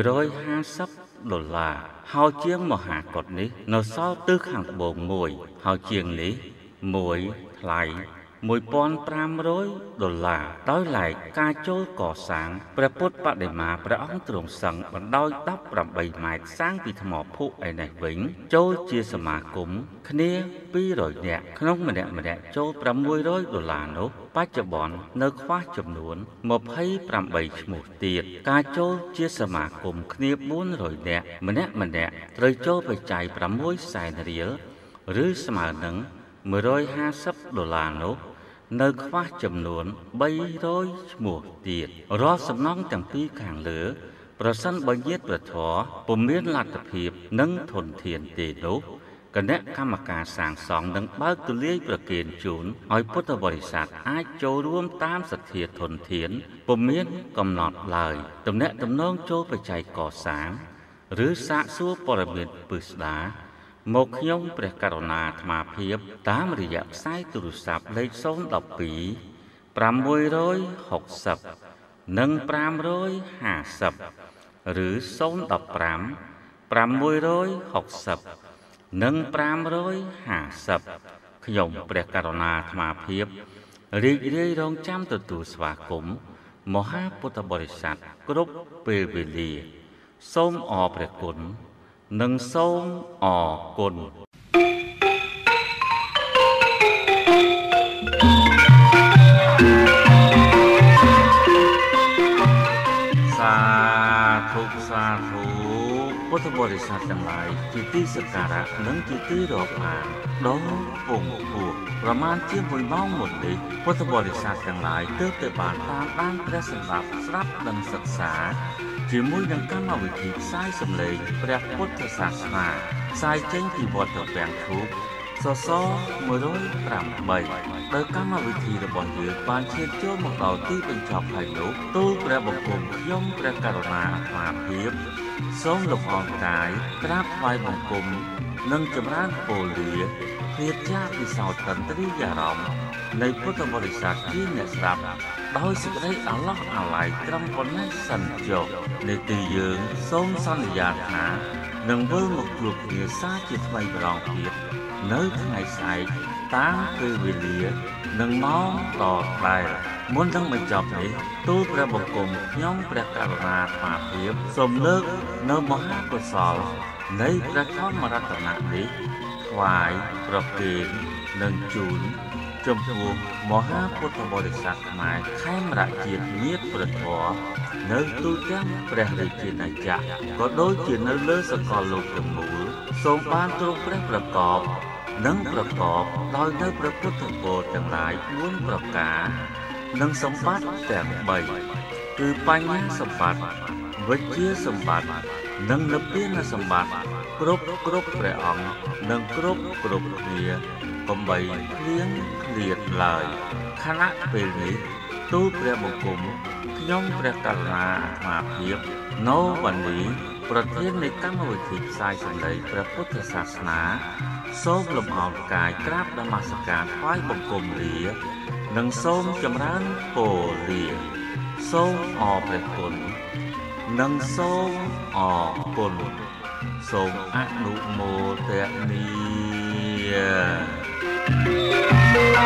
$150ហើយជាងមហាកុដិនេះនៅសល់ទិសខាងត្បូងមួយហើយជាងនេះមួយថ្លៃ$1,500ដោយឡែកការចូលកសាងព្រះពុទ្ធបដិមាព្រះអង្គទ្រង់សឹងបណ្ដោយ18ម៉ែត្រសាងពីថ្មភក់ឯនេះវិញចូលជាសមាគមគ្នា200នាក់ក្នុងម្នាក់ចូល$600នោះបច្ចុប្បន្ននៅខ្វះចំនួន28ឈ្មោះទៀតការចូលជាសមាគមគ្នា400នាក់ម្នាក់ត្រូវចូលបច្ច័យ$600,000រៀលឬស្មើនឹង$150នោះនៅខ្វះចំនួន300ឈ្មោះទៀតរាល់សំណងទាំងពីរខាងលើប្រសិនបើញាតិព្រះធម៌ពុំមានលទ្ធភាពនិងធនធានទេនោះគណៈកម្មការសាងសង់នឹងបើកទូលាយប្រគេនជូនឲ្យពុទ្ធបរិស័ទអាចចូលរួមតាមសទ្ធាធនធានពុំមានកំណត់ឡើយទំនាក់ទំនងចូលបច្ច័យកសាងឬសាកសួរព័ត៌មានពិស្ដារមកខ្ញុំព្រះករុណាអាត្មាភាពតាមរយៈខ្សែទូរស័ព្ទលេខ012 660និង550ឬ015 660និង550ខ្ញុំព្រះករុណាអាត្មាភាពរីករាយរងចាំទទួលស្វាគមន៍មហាពុទ្ធបរិស័ទគ្រប់ពេលវេលាសូមអរព្រះគុណនិងសូមអរគុណសាធុពុទ្ធបរិស័ទទាំងឡាយជាទីសក្ការៈនិងជាទីរាប់អានដ៏ពងពោះប្រមាណជា1ម៉ោងមុននេះពុទ្ធបរិស័ទទាំងឡាយទើបតែបានតាមដានព្រះសម្ដាប់ស្ដាប់និងសិក្សាជាមួយនឹងកម្មវិធីផ្សាយសម្លេងព្រះពុទ្ធសាសនាផ្សាយចេញពីវត្តពាំងធូបសស108ដោយកម្មវិធីរបស់យើងបានឈានចូលមកដល់ទីបញ្ចប់ហើយនោះទូលព្រះបង្គំខ្ញុំព្រះករុណាអាត្មាភាពសូមលំអរកាយក្រាបថ្វាយបង្គំនិងចម្រើនពរលាព្រះចាពិសោធន៍តន្ត្រីអារម្មណ៍នៃពុទ្ធបរិស័ទជាអ្នកស្ដាប់ដោយសេចក្តីអាឡោះអាល័យត្រឹមប៉ុណ្ណេះសិនចុះនៃទីយើងសូមសន្យាថានឹងវិលមកជួបគ្នាសាជាថ្មីម្ដងទៀតនៅថ្ងៃស្អែកតាមពេលវេលានិងម៉ោងដដែលមុននឹងបញ្ចប់នេះទូលព្រះបង្គំខ្ញុំព្រះករុណាអាត្មាភាពសូមលើកនៅមហាកុសលនៃព្រះធម្មរតនៈនេះថ្វាយប្រគេននិងជូនចំពោះមហាពុទ្ធបរិស័ទខ្មែរខេមរៈជាតិញាតិព្រះធម៌នៅទូទាំងព្រះរាជាណាចក្រក៏ដូចជានៅលើសកលលោកទាំងមូលសូមបានទ្រង់ព្រះប្រកបនិងប្រកបដោយនៅព្រះពុទ្ធពរទាំងឡាយ4ប្រការនិងសម្បត្តិទាំង3គឺបញ្ញាសម្បត្តិវិជ្ជាសម្បត្តិនិងនិព្វានសម្បត្តិគ្រប់ព្រះអង្គនិងគ្រប់គ្នាកុំបីឃ្លៀងឃ្លាតឡើយខណៈពេលនេះទូលព្រះបង្គំខ្ញុំព្រះករុណាអាត្មាភាពណូវ៉ានីប្រធាននៃកម្មវិធីផ្សាយសម្លេងព្រះពុទ្ធសាសនាសូមលំអរកាយក្រាបនមស្ការថ្វាយបង្គំលានិងសូមចម្រើនពរលាសូមអរព្រះគុណនិងសូមអរគុណសូមអនុមោទនា